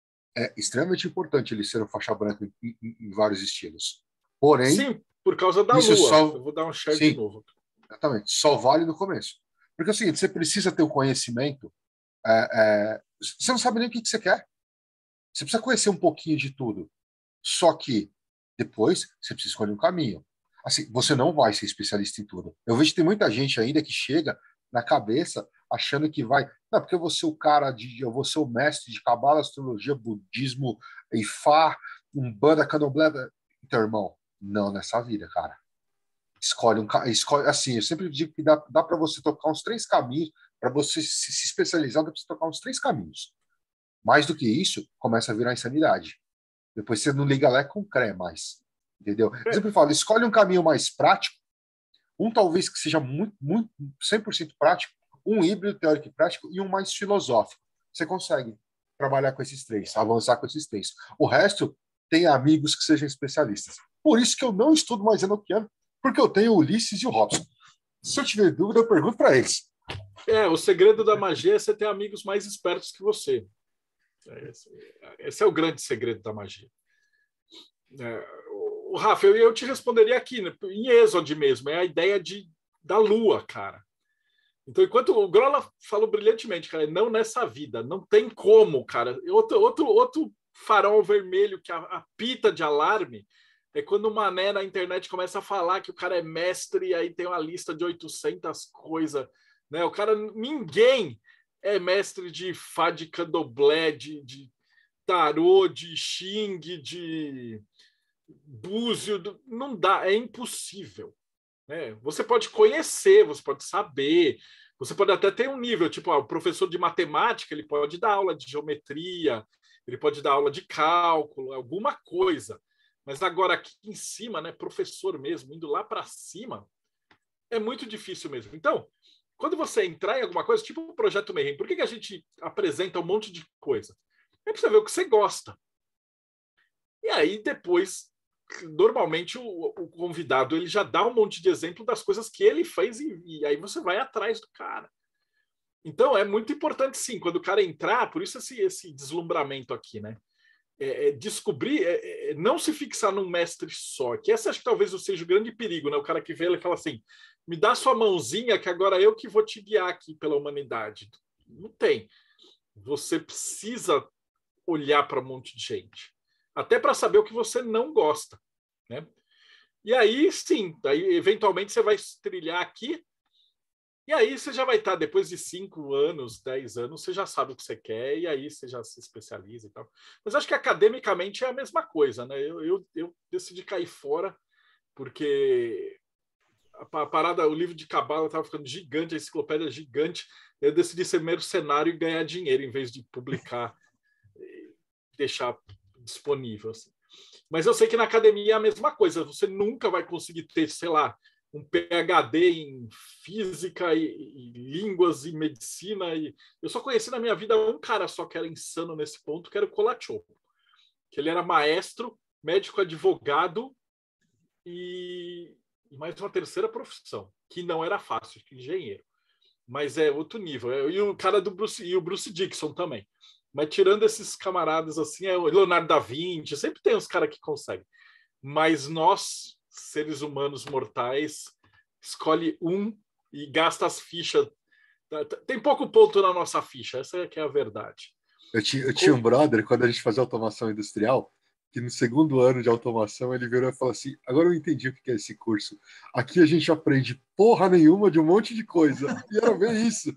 é extremamente importante ele ser um faixa branca em, em, em vários estilos. Porém...
Sim, por causa da lua. Só, eu vou dar um share sim, de novo.
Exatamente. Só vale no começo. Porque é o seguinte, você precisa ter o conhecimento. É, é, você não sabe nem o que, que você quer. Você precisa conhecer um pouquinho de tudo. Só que depois você precisa escolher um caminho. Assim, você não vai ser especialista em tudo. Eu vejo que tem muita gente ainda que chega na cabeça achando que vai... Não, porque eu vou ser o cara de... Eu vou ser o mestre de cabala, astrologia, budismo, Ifá, umbanda, candomblé. Então, irmão, não nessa vida, cara. Escolhe um... Escolhe, assim, eu sempre digo que dá, dá para você tocar uns três caminhos. Para você se, se especializar, dá para você tocar uns três caminhos. Mais do que isso, começa a virar insanidade. Depois você não liga lá com cré mais. Entendeu? Eu sempre falo, escolhe um caminho mais prático, um talvez que seja muito, muito cem por cento prático, um híbrido teórico e prático e um mais filosófico. Você consegue trabalhar com esses três, avançar com esses três. O resto tem amigos que sejam especialistas. Por isso que eu não estudo mais enoquiano, porque eu tenho o Ulisses e o Robson. Se eu tiver dúvida, eu pergunto para eles.
É, o segredo da magia é você ter amigos mais espertos que você. Esse, esse é o grande segredo da magia. É, o Rafa, eu, eu te responderia aqui, né, em Êxodo mesmo, é a ideia de, da lua, cara. Então, enquanto o Grola falou brilhantemente, cara, não nessa vida, não tem como, cara. Outro, outro, outro farol vermelho que apita de alarme é quando o mané na internet começa a falar que o cara é mestre e aí tem uma lista de oitocentas coisas, né? O cara, ninguém é mestre de Fá, de Candomblé, de, de tarô, de Xing, de... búzio, não dá, é impossível. Né? Você pode conhecer, você pode saber, você pode até ter um nível, tipo, ó, o professor de matemática, ele pode dar aula de geometria, ele pode dar aula de cálculo, alguma coisa. Mas agora aqui em cima, né, professor mesmo, indo lá para cima, é muito difícil mesmo. Então, quando você entrar em alguma coisa, tipo o Projeto Mayhem, por que, que a gente apresenta um monte de coisa? É para você ver o que você gosta. E aí, depois, normalmente, o, o convidado ele já dá um monte de exemplo das coisas que ele fez e, e aí você vai atrás do cara. Então, é muito importante, sim, quando o cara entrar, por isso esse, esse deslumbramento aqui, né? É, é descobrir, é, é, não se fixar num mestre só, que essa acho que talvez seja o grande perigo, né? O cara que vê, ele fala assim, me dá sua mãozinha que agora eu que vou te guiar aqui pela humanidade. Não tem. Você precisa olhar para um monte de gente. Até para saber o que você não gosta. Né? E aí, sim, daí, eventualmente você vai trilhar aqui, e aí você já vai estar, depois de cinco anos, dez anos, você já sabe o que você quer, e aí você já se especializa e tal. Mas acho que academicamente é a mesma coisa, né? Eu, eu, eu decidi cair fora, porque a parada, o livro de cabala estava ficando gigante, a enciclopédia gigante, eu decidi ser mercenário e ganhar dinheiro, em vez de publicar e deixar disponível. Assim. Mas eu sei que na academia é a mesma coisa, você nunca vai conseguir ter, sei lá, um P H D em física e, e línguas e medicina. E... Eu só conheci na minha vida um cara só que era insano nesse ponto, que era o Kolachov, que ele era maestro, médico advogado e, e mais uma terceira profissão, que não era fácil, engenheiro. Mas é outro nível. E o cara do Bruce, e o Bruce Dickinson também. Mas tirando esses camaradas assim, é o Leonardo da Vinci, sempre tem uns caras que conseguem. Mas nós, seres humanos mortais, escolhe um e gasta as fichas. Tem pouco ponto na nossa ficha, essa é que é a verdade.
Eu tinha, eu tinha um brother, quando a gente fazia automação industrial, que no segundo ano de automação ele virou e falou assim, agora eu entendi o que é esse curso. Aqui a gente aprende porra nenhuma de um monte de coisa. E era bem isso.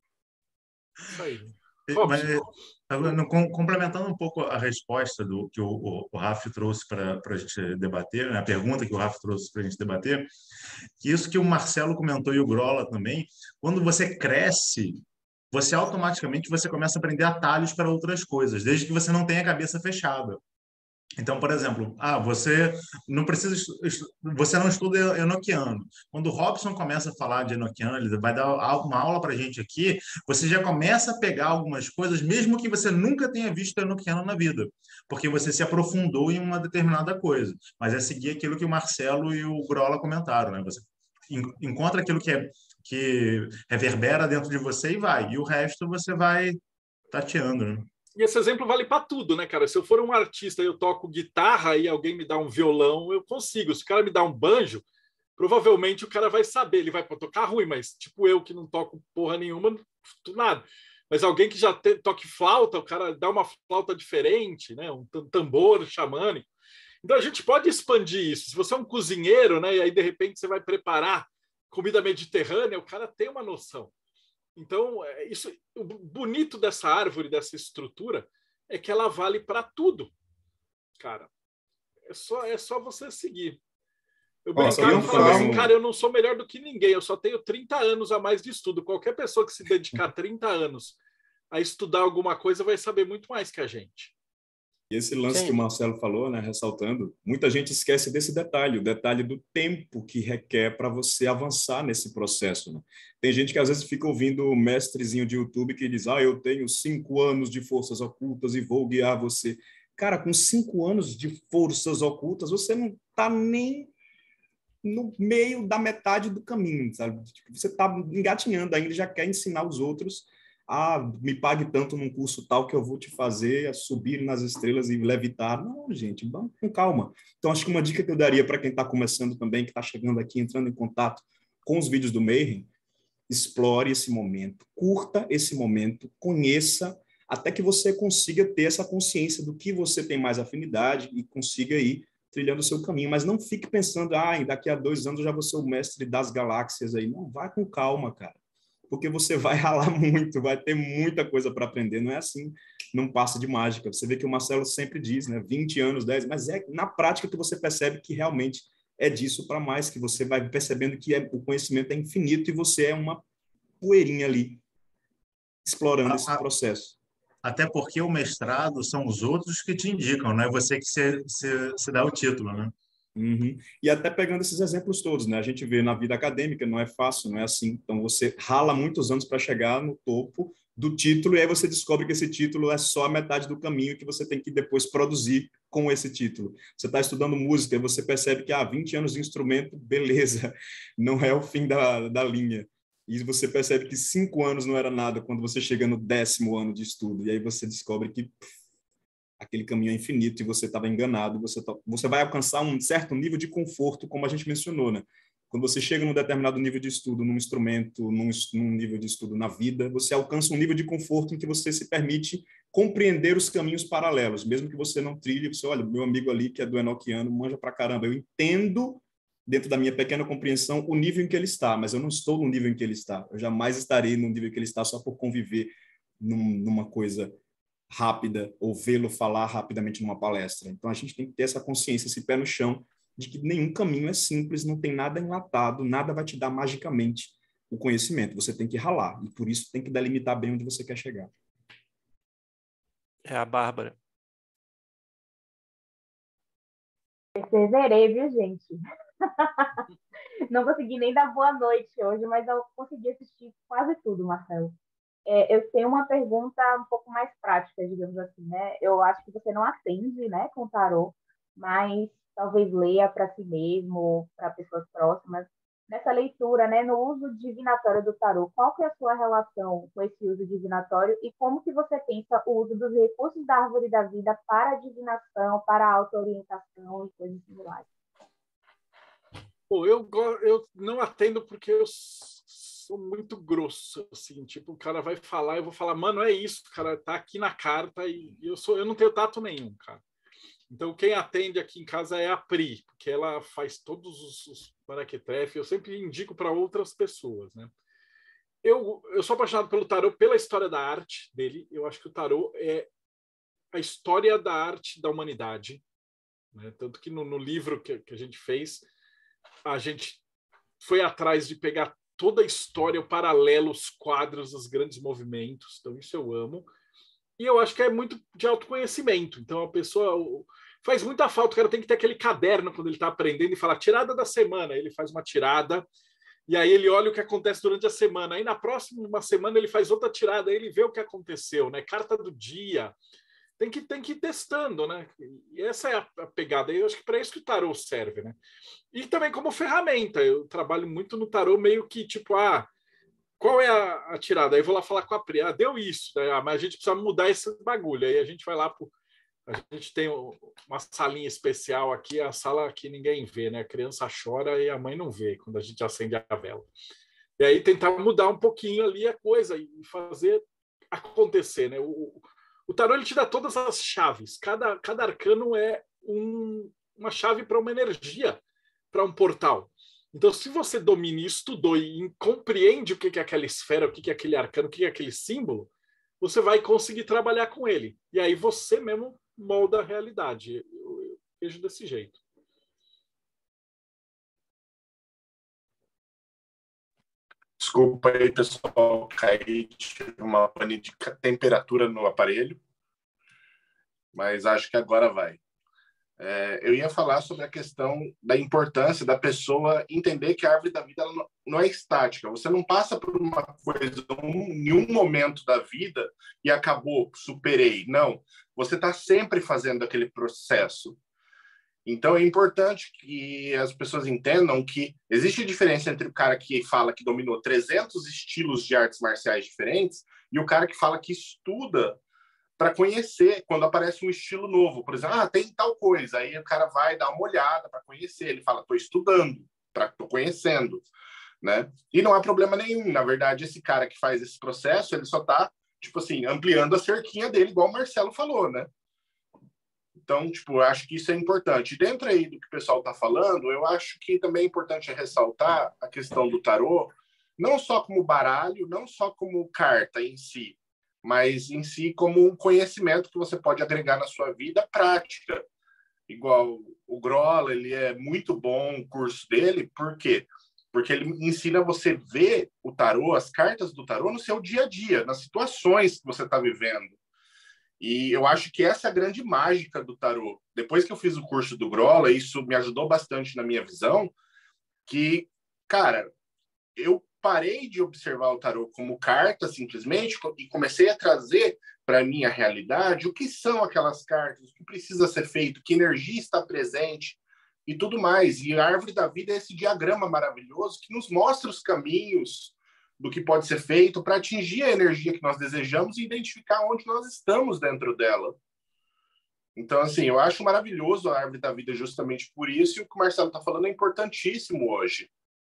Isso aí.
Mas, complementando um pouco a resposta do que o, o, o Rafa trouxe para a gente debater, né? A pergunta que o Rafa trouxe para a gente debater, que isso que o Marcelo comentou e o Grola também, quando você cresce, você automaticamente você começa a aprender atalhos para outras coisas, desde que você não tenha a cabeça fechada. Então, por exemplo, ah, você não precisa, você não estuda enoquiano. Quando o Robson começa a falar de enoquiano, ele vai dar uma aula para a gente aqui, você já começa a pegar algumas coisas, mesmo que você nunca tenha visto enoquiano na vida, porque você se aprofundou em uma determinada coisa. Mas é seguir aquilo que o Marcelo e o Grola comentaram, né? Você encontra aquilo que, é, que reverbera dentro de você e vai. E o resto você vai tateando, né?
E esse exemplo vale para tudo, né, cara? Se eu for um artista e eu toco guitarra e alguém me dá um violão, eu consigo. Se o cara me dá um banjo, provavelmente o cara vai saber. Ele vai tocar ruim, mas tipo eu que não toco porra nenhuma, não nada. Mas alguém que já te, toque flauta, o cara dá uma flauta diferente, né? Um tambor xamânico. Então a gente pode expandir isso. Se você é um cozinheiro, né? E aí de repente você vai preparar comida mediterrânea, o cara tem uma noção. Então, isso, o bonito dessa árvore, dessa estrutura, é que ela vale para tudo, cara. É só, é só você seguir. Eu brincava e falava assim, cara, eu não sou melhor do que ninguém, eu só tenho trinta anos a mais de estudo. Qualquer pessoa que se dedicar trinta anos a estudar alguma coisa vai saber muito mais que a gente.
E esse lance Sim. que o Marcelo falou, né, ressaltando, muita gente esquece desse detalhe, o detalhe do tempo que requer para você avançar nesse processo. Né? Tem gente que às vezes fica ouvindo o mestrezinho de YouTube que diz, ah, eu tenho cinco anos de forças ocultas e vou guiar você. Cara, com cinco anos de forças ocultas, você não está nem no meio da metade do caminho, sabe? Você está engatinhando ainda, já quer ensinar os outros ah, me pague tanto num curso tal que eu vou te fazer a subir nas estrelas e levitar. Não, gente, vamos com calma. Então, acho que uma dica que eu daria para quem está começando também, que está chegando aqui, entrando em contato com os vídeos do Mayhem, explore esse momento, curta esse momento, conheça, até que você consiga ter essa consciência do que você tem mais afinidade e consiga ir trilhando o seu caminho. Mas não fique pensando, ah, daqui a dois anos eu já vou ser o mestre das galáxias aí. Não, vai com calma, cara. Porque você vai ralar muito, vai ter muita coisa para aprender. Não é assim não passa de mágica. Você vê que o Marcelo sempre diz, né, vinte anos, dez, mas é na prática que você percebe que realmente é disso para mais, que você vai percebendo que é, o conhecimento é infinito e você é uma poeirinha ali, explorando esse processo.
Até porque o mestrado são os outros que te indicam, não é você que se, se, se dá o título, né?
Uhum. E até pegando esses exemplos todos, né? A gente vê na vida acadêmica, não é fácil, não é assim. Então, você rala muitos anos para chegar no topo do título e aí você descobre que esse título é só a metade do caminho que você tem que depois produzir com esse título. Você está estudando música e você percebe que há ah, vinte anos de instrumento, beleza, não é o fim da, da linha. E você percebe que cinco anos não era nada quando você chega no décimo ano de estudo. E aí você descobre que pff, aquele caminho é infinito e você estava enganado. Você, tá, você vai alcançar um certo nível de conforto, como a gente mencionou, né? Quando você chega num determinado nível de estudo, num instrumento, num, num nível de estudo na vida, você alcança um nível de conforto em que você se permite compreender os caminhos paralelos, mesmo que você não trilhe. Você olha, meu amigo ali que é do Enochiano, manja pra caramba. Eu entendo, dentro da minha pequena compreensão, o nível em que ele está, mas eu não estou no nível em que ele está. Eu jamais estarei no nível em que ele está só por conviver num, numa coisa rápida ou vê-lo falar rapidamente numa palestra. Então, a gente tem que ter essa consciência, esse pé no chão, de que nenhum caminho é simples, não tem nada enlatado, nada vai te dar magicamente o conhecimento. Você tem que ralar, e por isso tem que delimitar bem onde você quer chegar.
É a Bárbara.
Perseverei, viu, gente? Não consegui nem dar boa noite hoje, mas eu consegui assistir quase tudo, Marcelo. É, eu tenho uma pergunta um pouco mais prática, digamos assim, né? Eu acho que você não atende, né, com tarô, mas talvez leia para si mesmo, para pessoas próximas. Nessa leitura, né, no uso divinatório do tarô, qual que é a sua relação com esse uso divinatório e como que você pensa o uso dos recursos da árvore da vida para a divinação, para a auto-orientação e coisas similares?
Pô, eu, eu não atendo porque eu sou muito grosso, assim, tipo, o cara vai falar, eu vou falar, mano, é isso, cara, tá aqui na carta e eu, sou, eu não tenho tato nenhum, cara. Então, quem atende aqui em casa é a Pri, porque ela faz todos os, os paraquetref, eu sempre indico para outras pessoas, né? Eu, eu sou apaixonado pelo tarô, pela história da arte dele. Eu acho que o tarô é a história da arte da humanidade, né? Tanto que no, no livro que, que a gente fez, a gente foi atrás de pegar toda a história, o paralelo, os quadros, os grandes movimentos. Então, isso eu amo. E eu acho que é muito de autoconhecimento. Então, a pessoa faz muita falta. O cara tem que ter aquele caderno quando ele está aprendendo e falar tirada da semana. Ele faz uma tirada e aí ele olha o que acontece durante a semana. Aí na próxima uma semana ele faz outra tirada, aí ele vê o que aconteceu, né? Carta do dia. Tem que, tem que ir testando, né? E essa é a, a pegada. Eu acho que para isso que o tarô serve, né? E também como ferramenta. Eu trabalho muito no tarô meio que tipo, ah, qual é a, a tirada? Aí eu vou lá falar com a Pri. Ah, deu isso, né? Ah, mas a gente precisa mudar esse bagulho. Aí a gente vai lá pro... A gente tem uma salinha especial aqui, a sala que ninguém vê, né? A criança chora e a mãe não vê quando a gente acende a vela. E aí tentar mudar um pouquinho ali a coisa e fazer acontecer, né? O, o tarô ele te dá todas as chaves. Cada, cada arcano é um, uma chave para uma energia, para um portal. Então, se você domina e estudou e compreende o que é aquela esfera, o que é aquele arcano, o que é aquele símbolo, você vai conseguir trabalhar com ele. E aí você mesmo molda a realidade. Eu, eu vejo desse jeito.
Desculpa aí, pessoal, caí de uma pane de temperatura no aparelho, mas acho que agora vai. É, eu ia falar sobre a questão da importância da pessoa entender que a árvore da vida ela não, não é estática. Você não passa por uma coisa um, em um momento da vida e acabou, superei. Não. Você está sempre fazendo aquele processo. Então, é importante que as pessoas entendam que existe diferença entre o cara que fala que dominou trezentos estilos de artes marciais diferentes e o cara que fala que estuda para conhecer quando aparece um estilo novo. Por exemplo, ah, tem tal coisa. Aí o cara vai dar uma olhada para conhecer. Ele fala, estou estudando, estou conhecendo. Né? E não há problema nenhum. Na verdade, esse cara que faz esse processo, ele só está, tipo assim, ampliando a cerquinha dele, igual o Marcelo falou, né? Então, tipo, eu acho que isso é importante. Dentro aí do que o pessoal está falando, eu acho que também é importante ressaltar a questão do tarô, não só como baralho, não só como carta em si, mas em si como um conhecimento que você pode agregar na sua vida prática. Igual o Grola, ele é muito bom o curso dele, por quê? Porque ele ensina você a ver o tarô, as cartas do tarô no seu dia a dia, nas situações que você está vivendo. E eu acho que essa é a grande mágica do tarô. Depois que eu fiz o curso do Grola, isso me ajudou bastante na minha visão, que, cara, eu parei de observar o tarô como carta, simplesmente, e comecei a trazer para a minha realidade o que são aquelas cartas, o que precisa ser feito, que energia está presente e tudo mais. E a Árvore da Vida é esse diagrama maravilhoso que nos mostra os caminhos do que pode ser feito para atingir a energia que nós desejamos e identificar onde nós estamos dentro dela. Então, assim, eu acho maravilhoso a Árvore da Vida justamente por isso, e o que o Marcelo está falando é importantíssimo hoje.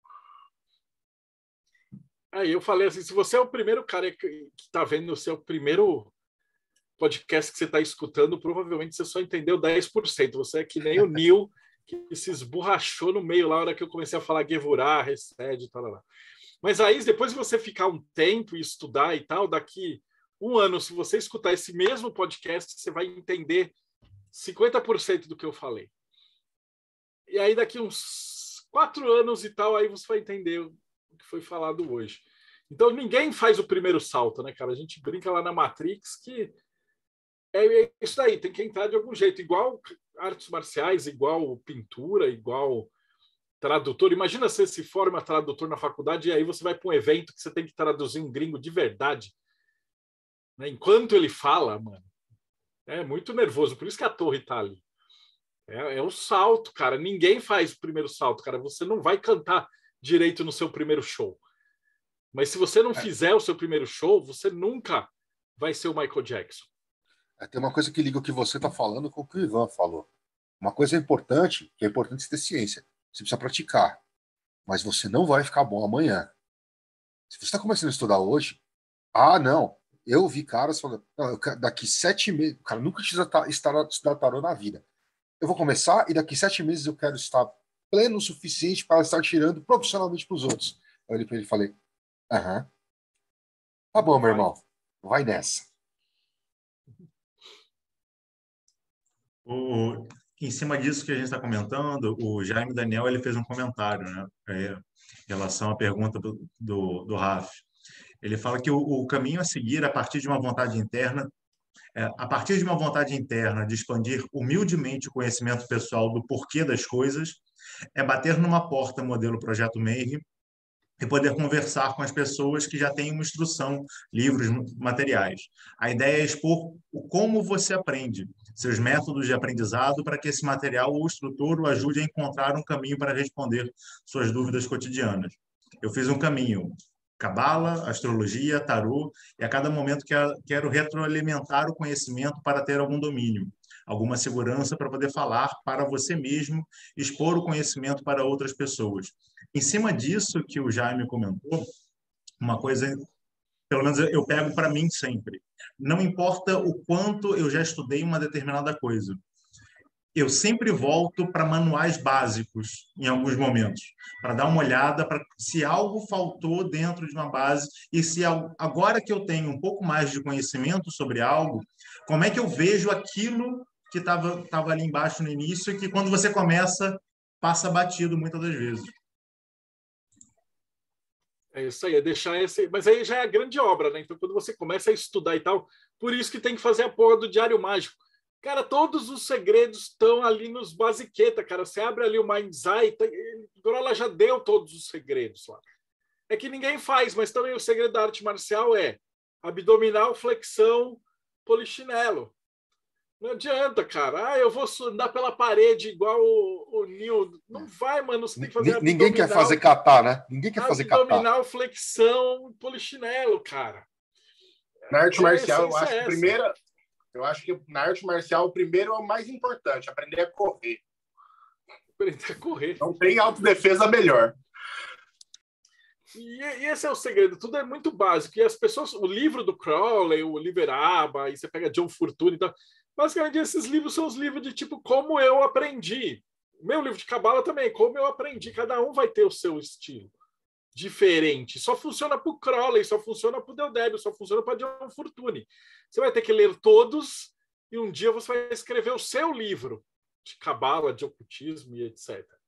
Aí eu falei assim, se você é o primeiro cara que está vendo o seu primeiro podcast que você está escutando, provavelmente você só entendeu dez por cento. Você é que nem o Neil, que se esborrachou no meio lá, na hora que eu comecei a falar Gevurah, Hesed e tal, lá. Mas aí, depois de você ficar um tempo e estudar e tal, daqui um ano, se você escutar esse mesmo podcast, você vai entender cinquenta por cento do que eu falei. E aí, daqui uns quatro anos e tal, aí você vai entender o que foi falado hoje. Então, ninguém faz o primeiro salto, né, cara? A gente brinca lá na Matrix que é isso daí, tem que entrar de algum jeito. Igual artes marciais, igual pintura, igual tradutor. Imagina você se forma tradutor na faculdade e aí você vai para um evento que você tem que traduzir um gringo de verdade. Né? Enquanto ele fala, mano, é muito nervoso. Por isso que a torre tá ali. É, é o salto, cara. Ninguém faz o primeiro salto, cara. Você não vai cantar direito no seu primeiro show. Mas se você não fizer o seu primeiro show, você nunca vai ser o Michael Jackson.
É, tem uma coisa que liga o que você está falando com o que o Ivan falou. Uma coisa importante, que é importante ter ciência. Você precisa praticar. Mas você não vai ficar bom amanhã. Se você está começando a estudar hoje, ah, não. Eu vi caras falando, não, eu, daqui sete meses, cara, nunca estudar, estudar tarô na vida. Eu vou começar e daqui sete meses eu quero estar pleno o suficiente para estar tirando profissionalmente para os outros. Eu olhei para ele e falei, aham. Tá bom, meu irmão. Vai nessa.
O, em cima disso que a gente está comentando, o Jaime Daniel ele fez um comentário, né, é, em relação à pergunta do, do, do Raf. Ele fala que o, o caminho a seguir, a partir de uma vontade interna, é, a partir de uma vontade interna de expandir humildemente o conhecimento pessoal do porquê das coisas, é bater numa porta modelo Projeto Mayhem e poder conversar com as pessoas que já têm uma instrução, livros, materiais. A ideia é expor o como você aprende, seus métodos de aprendizado, para que esse material ou instrutor o ajude a encontrar um caminho para responder suas dúvidas cotidianas. Eu fiz um caminho, cabala, astrologia, tarô, e a cada momento quero retroalimentar o conhecimento para ter algum domínio, alguma segurança para poder falar para você mesmo, expor o conhecimento para outras pessoas. Em cima disso que o Jaime comentou, uma coisa, pelo menos eu pego para mim sempre. Não importa o quanto eu já estudei uma determinada coisa. Eu sempre volto para manuais básicos em alguns momentos, para dar uma olhada para se algo faltou dentro de uma base e se agora que eu tenho um pouco mais de conhecimento sobre algo, como é que eu vejo aquilo que estava estava ali embaixo no início e que quando você começa, passa batido muitas das vezes.
É isso aí, é deixar esse... Mas aí já é a grande obra, né? Então, quando você começa a estudar e tal, por isso que tem que fazer a porra do Diário Mágico. Cara, todos os segredos estão ali nos basiqueta, cara. Você abre ali o Mind's Eye, o Grola já deu todos os segredos lá. É que ninguém faz, mas também o segredo da arte marcial é abdominal, flexão, polichinelo. Não adianta, cara. Ah, eu vou andar pela parede igual o, o Neil. Não vai, mano. Você tem que fazer abdominal.
Ninguém quer fazer catar, né? Ninguém quer fazer catar.
Abdominal, flexão, polichinelo, cara.
Na arte marcial, eu acho que primeira, eu acho que na arte marcial o primeiro é o mais importante, aprender a correr.
Aprender a correr.
Não tem autodefesa melhor.
E, e esse é o segredo. Tudo é muito básico. E as pessoas, o livro do Crowley, o Liberaba, e você pega John Fortune e tal. Basicamente, esses livros são os livros de tipo como eu aprendi. Meu livro de cabala também, como eu aprendi. Cada um vai ter o seu estilo. diferente. Só funciona para o Crowley, só funciona para o Del Débio, só funciona para John Fortune. Você vai ter que ler todos e um dia você vai escrever o seu livro de cabala, de ocultismo e etcétera.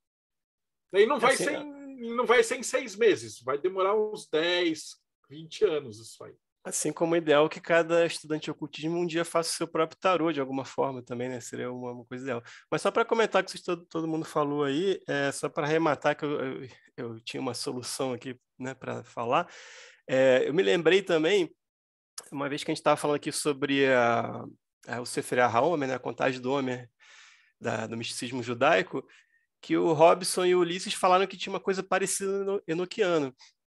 Daí não vai,
assim,
ser em, não vai ser em seis meses, vai demorar uns dez, vinte anos isso aí.
Assim como o ideal é que cada estudante de ocultismo um dia faça o seu próprio tarô de alguma forma também, né? Seria uma, uma coisa ideal. Mas só para comentar que vocês, todo, todo mundo falou aí, é, só para arrematar que eu, eu, eu tinha uma solução aqui, né, para falar. É, eu me lembrei também, uma vez que a gente estava falando aqui sobre a, a, o Sefer HaOmer, né, a contagem do Homer, da, do misticismo judaico, que o Robson e o Ulisses falaram que tinha uma coisa parecida no enoquiano,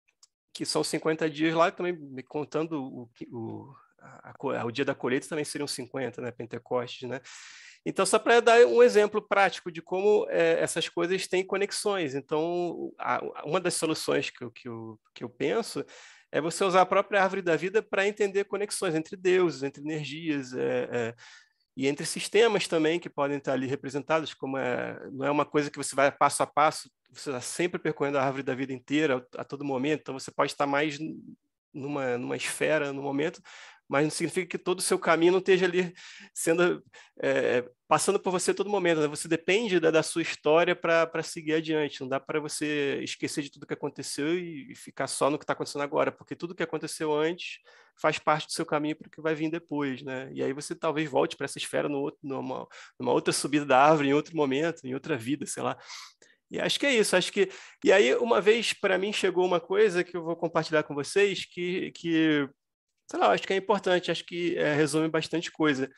que são cinquenta dias lá, também me contando o, o, a, a, o dia da colheita também seriam cinquenta, né, Pentecostes, né? Então, só para dar um exemplo prático de como é, essas coisas têm conexões. Então, a, uma das soluções que eu, que, eu, que eu penso é você usar a própria árvore da vida para entender conexões entre deuses, entre energias, é, é, e entre sistemas também que podem estar ali representados, como é, não é uma coisa que você vai passo a passo, você está sempre percorrendo a árvore da vida inteira, a, a todo momento, então você pode estar mais numa, numa esfera no momento, mas não significa que todo o seu caminho não esteja ali sendo, é, passando por você a todo momento, né? Você depende da, da sua história para seguir adiante, não dá para você esquecer de tudo que aconteceu e, e ficar só no que está acontecendo agora, porque tudo que aconteceu antes faz parte do seu caminho para o que vai vir depois, né? E aí você talvez volte para essa esfera no outro, numa, numa outra subida da árvore, em outro momento, em outra vida, sei lá. E acho que é isso, acho que... E aí, uma vez, para mim, chegou uma coisa que eu vou compartilhar com vocês, que... que sei lá, acho que é importante, acho que é, resume bastante coisa.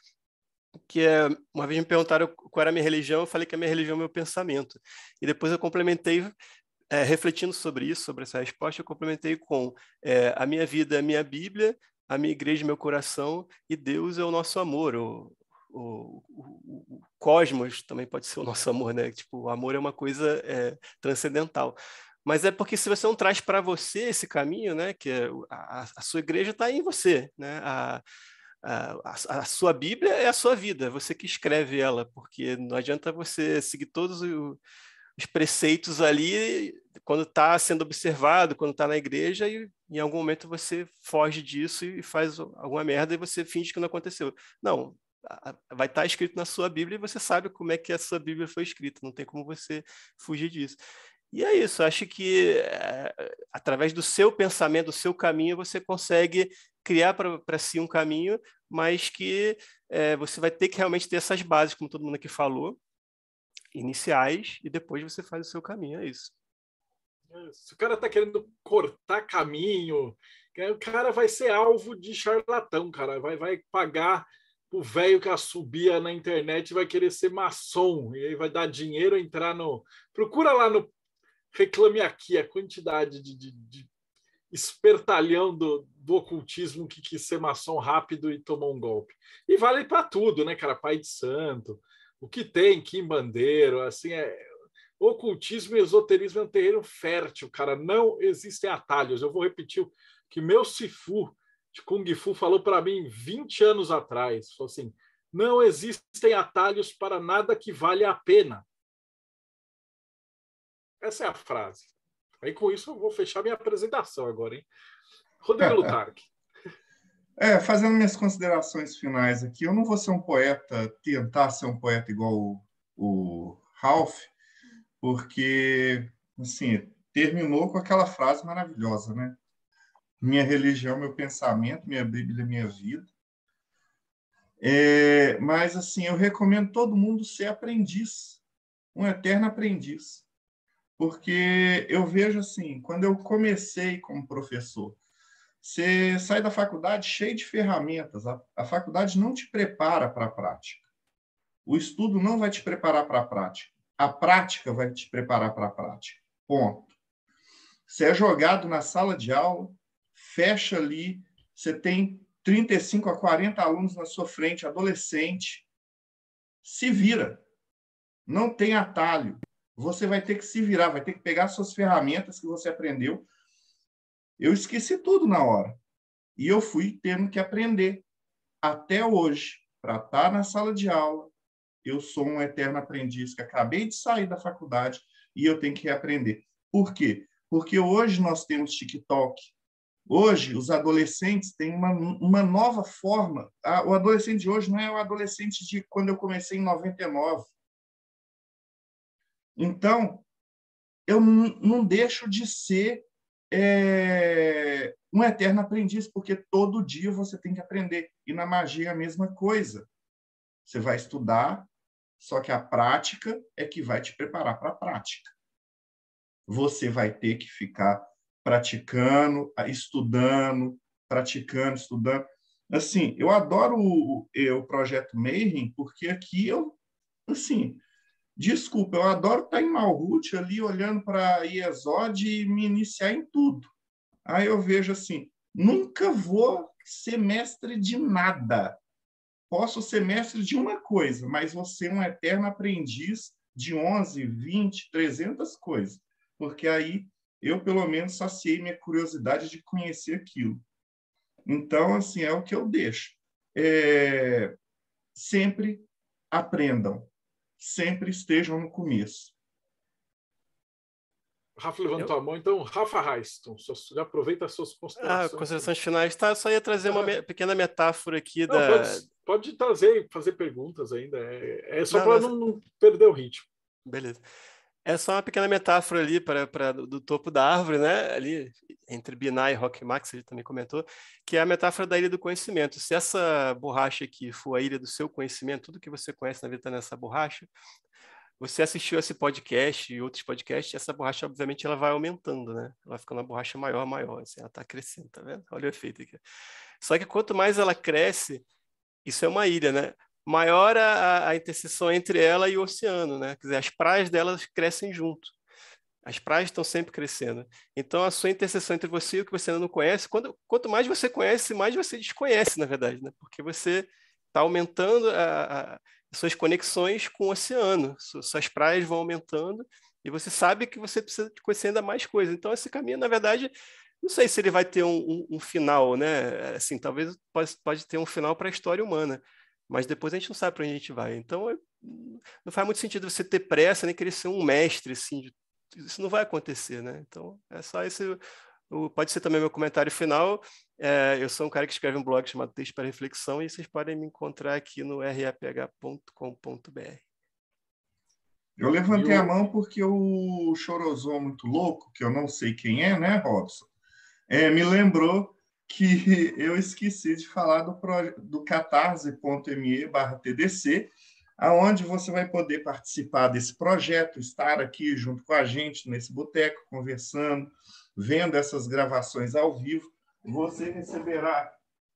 Que é, uma vez me perguntaram qual era a minha religião, eu falei que a minha religião é o meu pensamento. E depois eu complementei, é, refletindo sobre isso, sobre essa resposta, eu complementei com é, a minha vida é a minha Bíblia, a minha igreja é meu coração, e Deus é o nosso amor. O, o, o, o cosmos também pode ser o nosso amor, né? Tipo, o amor é uma coisa é, transcendental. Mas é porque se você não traz para você esse caminho, né, que é, a, a sua igreja está em você, né, a, a, a sua Bíblia é a sua vida, você que escreve ela, porque não adianta você seguir todos os, os preceitos ali quando está sendo observado, quando está na igreja, e em algum momento você foge disso e faz alguma merda e você finge que não aconteceu. Não, vai estar escrito na sua Bíblia e você sabe como é que a sua Bíblia foi escrita, não tem como você fugir disso. E é isso, acho que é, através do seu pensamento, do seu caminho, você consegue criar para si um caminho, mas que é, você vai ter que realmente ter essas bases, como todo mundo aqui falou, iniciais, e depois você faz o seu caminho, é isso.
Se o cara está querendo cortar caminho, o cara vai ser alvo de charlatão, cara, vai, vai pagar o velho que assobia na internet, vai querer ser maçom, e aí vai dar dinheiro, entrar no... Procura lá no Reclame Aqui a quantidade de, de, de espertalhão do, do ocultismo que quis ser maçom rápido e tomou um golpe. E vale para tudo, né, cara? Pai de santo, o que tem, Kim Bandeiro, assim, é... ocultismo e esoterismo é um terreno fértil, cara. Não existem atalhos. Eu vou repetir o que meu Sifu de Kung Fu falou para mim vinte anos atrás. Falou assim, não existem atalhos para nada que vale a pena. Essa é a frase. Aí, com isso, eu vou fechar minha apresentação agora, hein? Rodrigo Lutarque.
É, fazendo minhas considerações finais aqui, eu não vou ser um poeta, tentar ser um poeta igual o, o Ralph, porque, assim, terminou com aquela frase maravilhosa, né? Minha religião, meu pensamento, minha Bíblia, minha vida. É, mas, assim, eu recomendo todo mundo ser aprendiz, um eterno aprendiz. Porque eu vejo assim, quando eu comecei como professor, você sai da faculdade cheio de ferramentas, a, a faculdade não te prepara para a prática. O estudo não vai te preparar para a prática. A prática vai te preparar para a prática. Ponto. Você é jogado na sala de aula, fecha ali, você tem trinta e cinco a quarenta alunos na sua frente, adolescente, se vira. Não tem atalho. Você vai ter que se virar, vai ter que pegar suas ferramentas que você aprendeu. Eu esqueci tudo na hora. E eu fui tendo que aprender. Até hoje, para estar na sala de aula, eu sou um eterno aprendiz que acabei de sair da faculdade e eu tenho que aprender. Por quê? Porque hoje nós temos TikTok. Hoje, os adolescentes têm uma, uma nova forma. O adolescente de hoje não é o adolescente de quando eu comecei em noventa e nove. Então, eu não deixo de ser é, um eterno aprendiz, porque todo dia você tem que aprender. E na magia é a mesma coisa. Você vai estudar, só que a prática é que vai te preparar para a prática. Você vai ter que ficar praticando, estudando, praticando, estudando. Assim, eu adoro o, o projeto Mayhem, porque aqui eu, assim, desculpa, eu adoro estar em Malhut ali, olhando para Iesod e me iniciar em tudo. Aí eu vejo assim, nunca vou ser mestre de nada. Posso ser mestre de uma coisa, mas vou ser um eterno aprendiz de onze, vinte, trezentas coisas. Porque aí eu, pelo menos, saciei minha curiosidade de conhecer aquilo. Então, assim, é o que eu deixo. É... Sempre aprendam. Sempre estejam no começo.
Rafa levantou eu? a mão, então, Rafa Raiston, já aproveita as suas considerações.
Ah, considerações finais, tá? Só ia trazer uma me pequena metáfora aqui.
Não,
da...
pode, pode trazer e fazer perguntas ainda. É, é só para não, não perder o ritmo.
Beleza. É só uma pequena metáfora ali para, para do, do topo da árvore, né? Ali entre Binah e Rock Max, ele também comentou, que é a metáfora da ilha do conhecimento. Se essa borracha aqui for a ilha do seu conhecimento, tudo que você conhece na vida está nessa borracha, você assistiu esse podcast e outros podcasts, essa borracha, obviamente, ela vai aumentando, né? Ela vai ficando uma borracha maior, maior, assim, ela está crescendo, tá vendo? Olha o efeito aqui. Só que quanto mais ela cresce, isso é uma ilha, né? Maior a, a interseção entre ela e o oceano, né? Quer dizer, as praias delas crescem junto. As praias estão sempre crescendo. Então, a sua interseção entre você e o que você ainda não conhece, quando, quanto mais você conhece, mais você desconhece, na verdade, né? Porque você está aumentando a, a, suas conexões com o oceano. Suas praias vão aumentando e você sabe que você precisa conhecer ainda mais coisas. Então, esse caminho, na verdade, não sei se ele vai ter um, um, um final, né? Assim, talvez pode, pode ter um final para a história humana, mas depois a gente não sabe para onde a gente vai. Então, não faz muito sentido você ter pressa nem querer ser um mestre, assim, de, isso não vai acontecer, né? Então, é só esse, o, pode ser também meu comentário final. É, eu sou um cara que escreve um blog chamado Texto para Reflexão e vocês podem me encontrar aqui no r a p h ponto com ponto b r.
Eu levantei eu... a mão porque o Chorozão muito louco, que eu não sei quem é, né, Robson? É, me lembrou que eu esqueci de falar do, pro, do catarse ponto m e barra T D C, aonde você vai poder participar desse projeto, estar aqui junto com a gente nesse boteco, conversando, vendo essas gravações ao vivo. Você receberá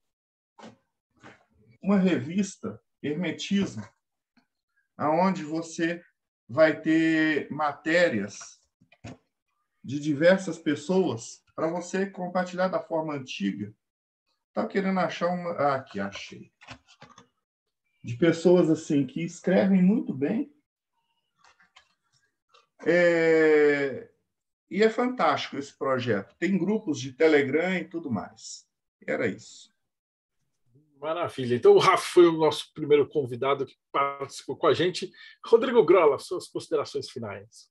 uma revista, Hermetismo, aonde você vai ter matérias de diversas pessoas para você compartilhar da forma antiga. Estava querendo achar uma... Ah, aqui, achei. De pessoas assim que escrevem muito bem. É... E é fantástico esse projeto. Tem grupos de Telegram e tudo mais. Era isso.
Maravilha. Então, o Rafa foi o nosso primeiro convidado que participou com a gente. Rodrigo Grola, suas considerações finais.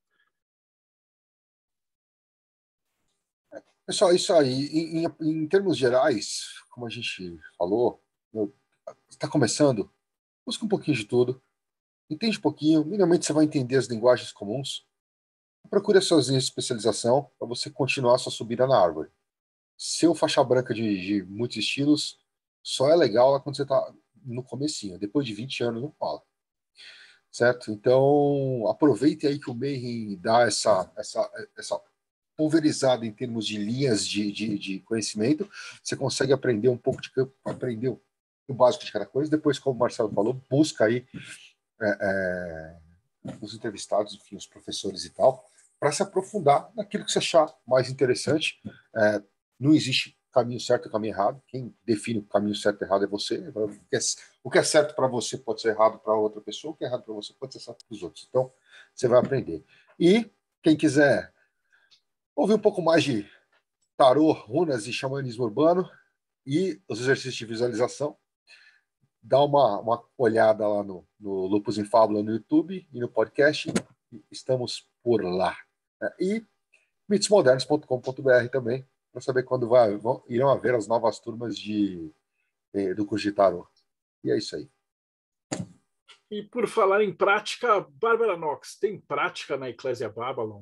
Pessoal, isso aí, em, em, em termos gerais, como a gente falou, está começando, busca um pouquinho de tudo, entende um pouquinho, minimamente você vai entender as linguagens comuns, procure a sua especialização para você continuar a sua subida na árvore. Ser um faixa branca de, de muitos estilos só é legal quando você está no comecinho, depois de vinte anos não fala. Certo? Então, aproveite aí que o Mayhem dá essa, essa, essa pulverizada em termos de linhas de, de, de conhecimento, você consegue aprender um pouco de aprender o básico de cada coisa. Depois, como o Marcelo falou, busca aí é, é, os entrevistados, enfim, os professores e tal, para se aprofundar naquilo que você achar mais interessante. É, não existe caminho certo e caminho errado. Quem define o caminho certo e errado é você. O que é, o que é certo para você pode ser errado para outra pessoa, o que é errado para você pode ser certo para os outros. Então, você vai aprender. E quem quiser ouvir um pouco mais de tarô, runas e xamanismo urbano e os exercícios de visualização, dá uma, uma olhada lá no, no Lupus em Fábula no YouTube e no podcast. Estamos por lá. E mitos modernos ponto com ponto b r também, para saber quando vai, vão, irão haver as novas turmas de, eh, do curso de tarô. E é isso aí.
E por falar em prática, Bárbara Knox, tem prática na Eclésia Babylon?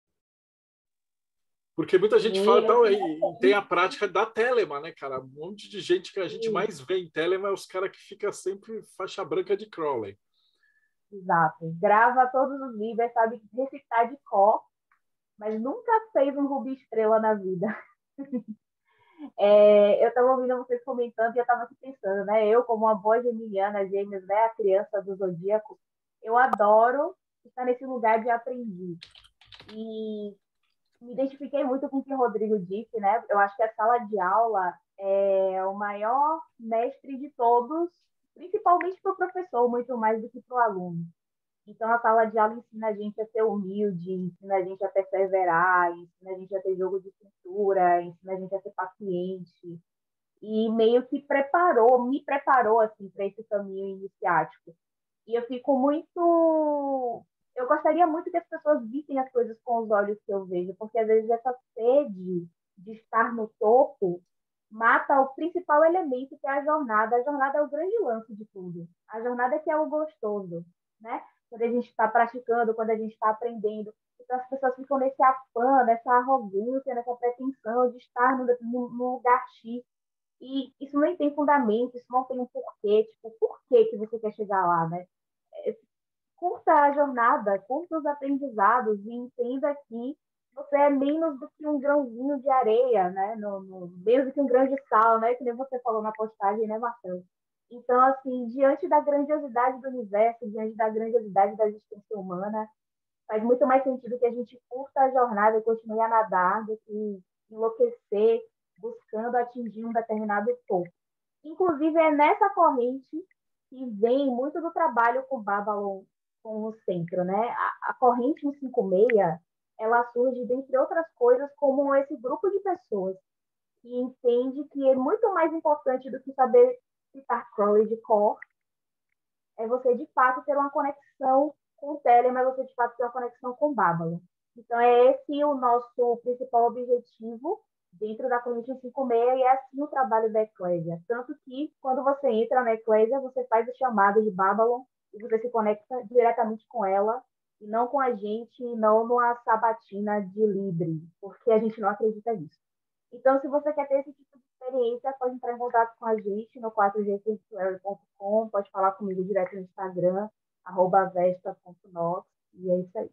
Porque muita gente fala, então, e tem a prática da Telema, né, cara? Um monte de gente que a gente mais vê em Telema é os caras que ficam sempre faixa branca de Crowley.
Exato. Grava todos os livros, sabe recitar de cor, mas nunca fez um Rubi Estrela na vida. É, eu estava ouvindo vocês comentando e eu estava aqui pensando, né? Eu, como uma boa geminiana, gêmeos, né? A criança do zodíaco, eu adoro estar nesse lugar de aprendiz. E me identifiquei muito com o que o Rodrigo disse, né? Eu acho que a sala de aula é o maior mestre de todos, principalmente para o professor, muito mais do que para o aluno. Então, a sala de aula ensina a gente a ser humilde, ensina a gente a perseverar, ensina a gente a ter jogo de cintura, ensina a gente a ser paciente. E meio que preparou, me preparou assim, para esse caminho iniciático. E eu fico muito... Eu gostaria muito que as pessoas vissem as coisas com os olhos que eu vejo, porque às vezes essa sede de estar no topo mata o principal elemento, que é a jornada. A jornada é o grande lance de tudo. A jornada é que é o gostoso, né? Quando a gente está praticando, quando a gente está aprendendo. Então as pessoas ficam nesse afã, nessa arrogância, nessa pretensão de estar no, no, no lugar X. E isso nem tem fundamento, isso não tem um porquê. Tipo, por que que você quer chegar lá, né? Curta a jornada, curta os aprendizados e entenda que você é menos do que um grãozinho de areia, né? No, no, menos do que um grão de sal, né? Que nem você falou na postagem, né, Marcelo? Então, assim, diante da grandiosidade do universo, diante da grandiosidade da existência humana, faz muito mais sentido que a gente curta a jornada e continue a nadar do que enlouquecer buscando atingir um determinado topo. Inclusive, é nessa corrente que vem muito do trabalho com Babylon, com o centro, né? A, a corrente cento e cinquenta e seis, ela surge, dentre outras coisas, como esse grupo de pessoas que entende que é muito mais importante do que saber citar Crowley de cor, é você, de fato, ter uma conexão com o Tele, mas você, de fato, ter uma conexão com Babylon. Então, é esse o nosso principal objetivo dentro da corrente cento e cinquenta e seis, e é assim o trabalho da Eclésia. Tanto que, quando você entra na Eclésia, você faz o chamado de Babylon e você se conecta diretamente com ela, e não com a gente, e não numa sabatina de Libre, porque a gente não acredita nisso. Então, se você quer ter esse tipo de experiência, pode entrar em contato com a gente no quatro g sanctuary ponto com, pode falar comigo direto no Instagram, arroba vesta ponto nox, e é isso aí.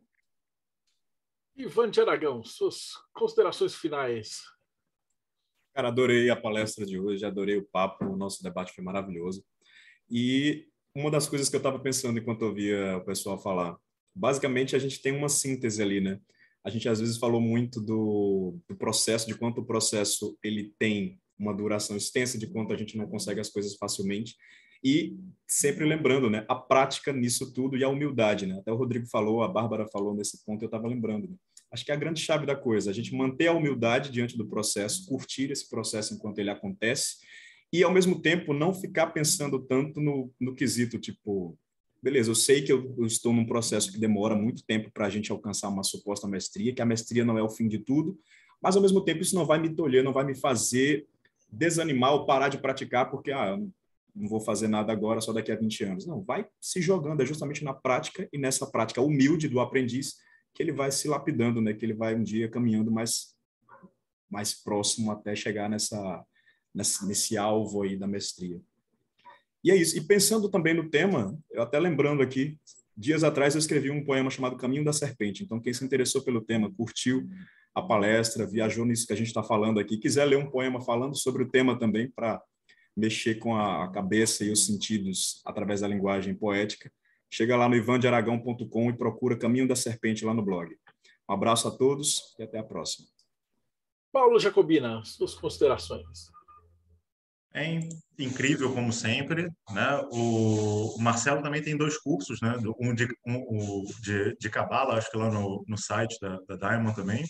Ivan de Aragão, suas considerações finais.
Cara, adorei a palestra de hoje, adorei o papo, o nosso debate foi maravilhoso. E uma das coisas que eu estava pensando enquanto eu ouvia o pessoal falar, basicamente a gente tem uma síntese ali, né? A gente às vezes falou muito do, do processo, de quanto o processo ele tem uma duração extensa, de quanto a gente não consegue as coisas facilmente. E sempre lembrando, né, a prática nisso tudo e a humildade, né? Até o Rodrigo falou, a Bárbara falou nesse ponto, eu estava lembrando, né? Acho que é a grande chave da coisa, a gente manter a humildade diante do processo, curtir esse processo enquanto ele acontece e, ao mesmo tempo, não ficar pensando tanto no, no quesito, tipo, beleza, eu sei que eu, eu estou num processo que demora muito tempo para a gente alcançar uma suposta mestria, que a mestria não é o fim de tudo, mas, ao mesmo tempo, isso não vai me tolher, não vai me fazer desanimar ou parar de praticar porque, ah, eu não vou fazer nada agora, só daqui a vinte anos. Não, vai se jogando, é justamente na prática e nessa prática humilde do aprendiz que ele vai se lapidando, né? Que ele vai um dia caminhando mais, mais próximo até chegar nessa, nesse, nesse alvo aí da mestria. E é isso. E pensando também no tema, eu até lembrando aqui, dias atrás eu escrevi um poema chamado Caminho da Serpente. Então, quem se interessou pelo tema, curtiu a palestra, viajou nisso que a gente está falando aqui, quiser ler um poema falando sobre o tema também, para mexer com a cabeça e os sentidos através da linguagem poética, chega lá no ivan de aragão ponto com e procura Caminho da Serpente lá no blog. Um abraço a todos e até a próxima.
Paulo Jacobina, suas considerações.
É incrível, como sempre, né? O Marcelo também tem dois cursos, né? Um de, um, de, de Cabala, acho que lá no, no site da, da Diamond também.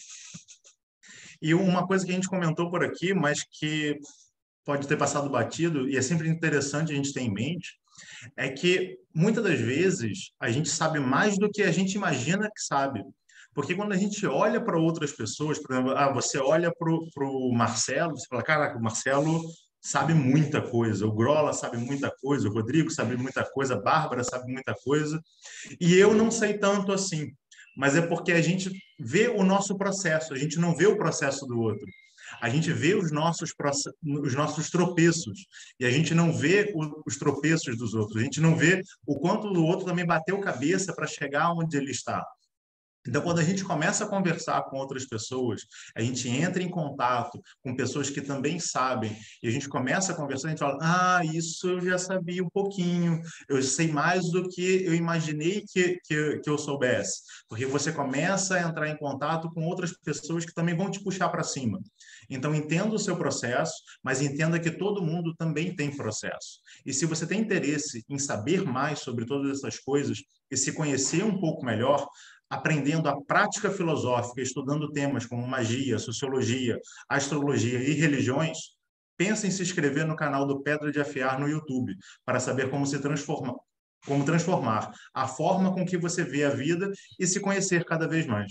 E uma coisa que a gente comentou por aqui, mas que pode ter passado batido, e é sempre interessante a gente ter em mente, é que muitas das vezes a gente sabe mais do que a gente imagina que sabe. Porque quando a gente olha para outras pessoas, por exemplo, ah, você olha para o Marcelo, você fala, caraca, o Marcelo sabe muita coisa, o Grola sabe muita coisa, o Rodrigo sabe muita coisa, a Bárbara sabe muita coisa, e eu não sei tanto assim. Mas é porque a gente vê o nosso processo, a gente não vê o processo do outro. A gente vê os nossos, os nossos tropeços e a gente não vê os tropeços dos outros. A gente não vê o quanto o outro também bateu cabeça para chegar onde ele está. Então, quando a gente começa a conversar com outras pessoas, a gente entra em contato com pessoas que também sabem, e a gente começa a conversar, a gente fala, ah, isso eu já sabia um pouquinho, eu sei mais do que eu imaginei que, que, que eu soubesse. Porque você começa a entrar em contato com outras pessoas que também vão te puxar para cima. Então, entenda o seu processo, mas entenda que todo mundo também tem processo. E se você tem interesse em saber mais sobre todas essas coisas e se conhecer um pouco melhor, aprendendo a prática filosófica, estudando temas como magia, sociologia, astrologia e religiões, pense em se inscrever no canal do Pedra de Afiar no YouTube, para saber como se transformar, como transformar a forma com que você vê a vida e se conhecer cada vez mais.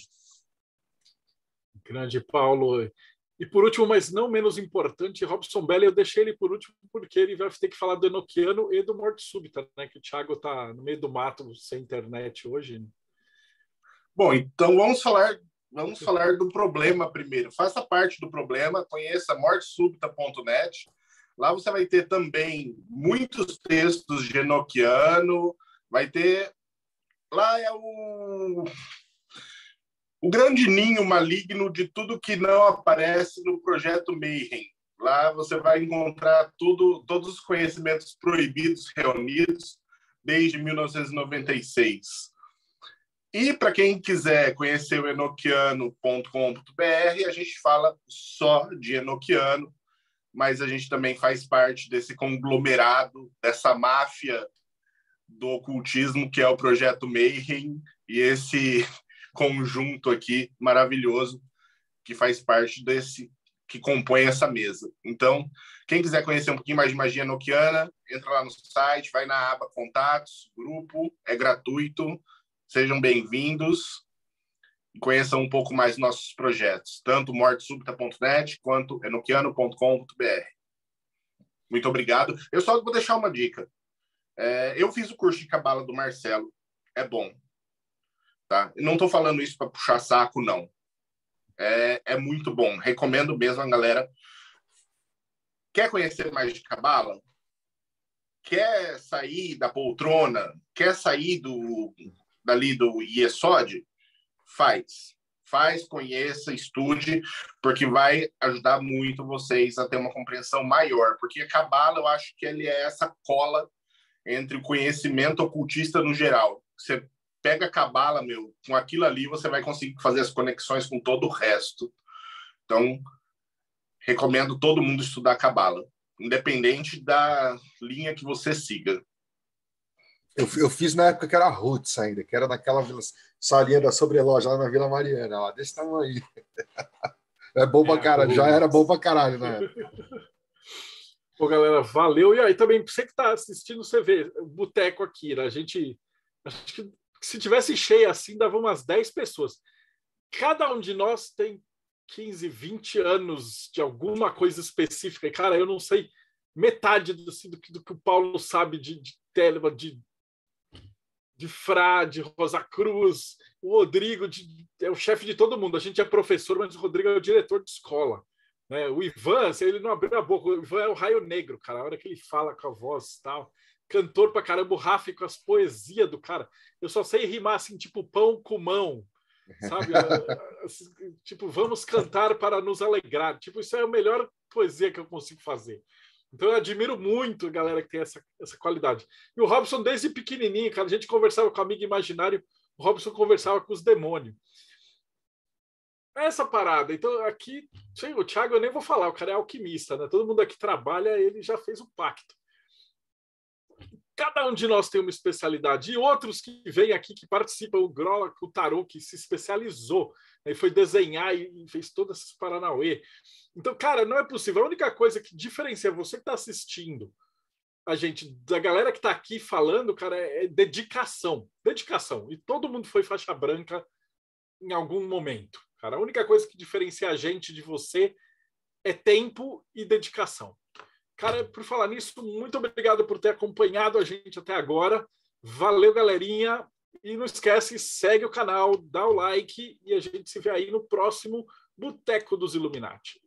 Grande Paulo. E por último, mas não menos importante, Robson Belli, eu deixei ele por último porque ele vai ter que falar do Enochiano e do Morte Súbita, né? Que o Thiago está no meio do mato, sem internet hoje.
Bom, então vamos falar, vamos falar do problema primeiro. Faça parte do problema, conheça morte súbita ponto net. Lá você vai ter também muitos textos de Enochiano, vai ter... Lá é o, o grande ninho maligno de tudo que não aparece no Projeto Mayhem. Lá você vai encontrar tudo, todos os conhecimentos proibidos reunidos desde mil novecentos e noventa e seis. E para quem quiser conhecer o enochiano ponto com ponto b r, a gente fala só de Enochiano, mas a gente também faz parte desse conglomerado, dessa máfia do ocultismo que é o Projeto Mayhem, e esse conjunto aqui maravilhoso que faz parte desse, que compõe essa mesa. Então, quem quiser conhecer um pouquinho mais de magia enochiana, entra lá no site, vai na aba Contatos, Grupo, é gratuito. Sejam bem-vindos e conheçam um pouco mais nossos projetos, tanto morte súbita ponto net quanto enochiano ponto com ponto b r. Muito obrigado. Eu só vou deixar uma dica. É, eu fiz o curso de Cabala do Marcelo. É bom. Tá? Eu não estou falando isso para puxar saco, não. É, é muito bom. Recomendo mesmo a galera. Quer conhecer mais de Cabala? Quer sair da poltrona? Quer sair do... dali do I E S O D, faz. Faz, conheça, estude, porque vai ajudar muito vocês a ter uma compreensão maior. Porque a Cabala, eu acho que ele é essa cola entre o conhecimento ocultista no geral. Você pega a Cabala, meu, com aquilo ali você vai conseguir fazer as conexões com todo o resto. Então, recomendo todo mundo estudar a Cabala, independente da linha que você siga.
Eu, eu fiz na época que era Roots ainda, que era naquela salinha da Sobreloja lá na Vila Mariana, lá desse tamanho aí. É bom pra caralho, já era bom pra caralho na época.
Pô, galera, valeu. E aí também, você que está assistindo, você vê o boteco aqui, né? A gente, acho que se tivesse cheio assim, dava umas dez pessoas. Cada um de nós tem quinze, vinte anos de alguma coisa específica. E, cara, eu não sei metade do, do, do que o Paulo sabe de, de Telema, de de Frá, de Rosa Cruz, o Rodrigo de, é o chefe de todo mundo. A gente é professor, mas o Rodrigo é o diretor de escola. Né? O Ivan, se ele não abriu a boca, o Ivan é o raio negro, cara. A hora que ele fala com a voz e tal. Cantor pra caramba, o Rafa com as poesias do cara. Eu só sei rimar assim, tipo pão com mão, sabe? Tipo, vamos cantar para nos alegrar. Tipo, isso é a melhor poesia que eu consigo fazer. Então eu admiro muito a galera que tem essa, essa qualidade. E o Robson, desde pequenininho, cara, a gente conversava com amigo imaginário, o Robson conversava com os demônios. Essa parada. Então aqui, sei, o Thiago eu nem vou falar, o cara é alquimista, né? Todo mundo aqui trabalha, ele já fez o pacto. Cada um de nós tem uma especialidade. E outros que vêm aqui, que participam, o Grola, o Tarô, que se especializou, né? Foi desenhar e fez todas essas paranauê. Então, cara, não é possível. A única coisa que diferencia você que está assistindo a gente, da galera que está aqui falando, cara, é dedicação. Dedicação. E todo mundo foi faixa branca em algum momento. Cara, a única coisa que diferencia a gente de você é tempo e dedicação. Cara, por falar nisso, muito obrigado por ter acompanhado a gente até agora. Valeu, galerinha. E não esquece, segue o canal, dá o like e a gente se vê aí no próximo Boteco dos Illuminati.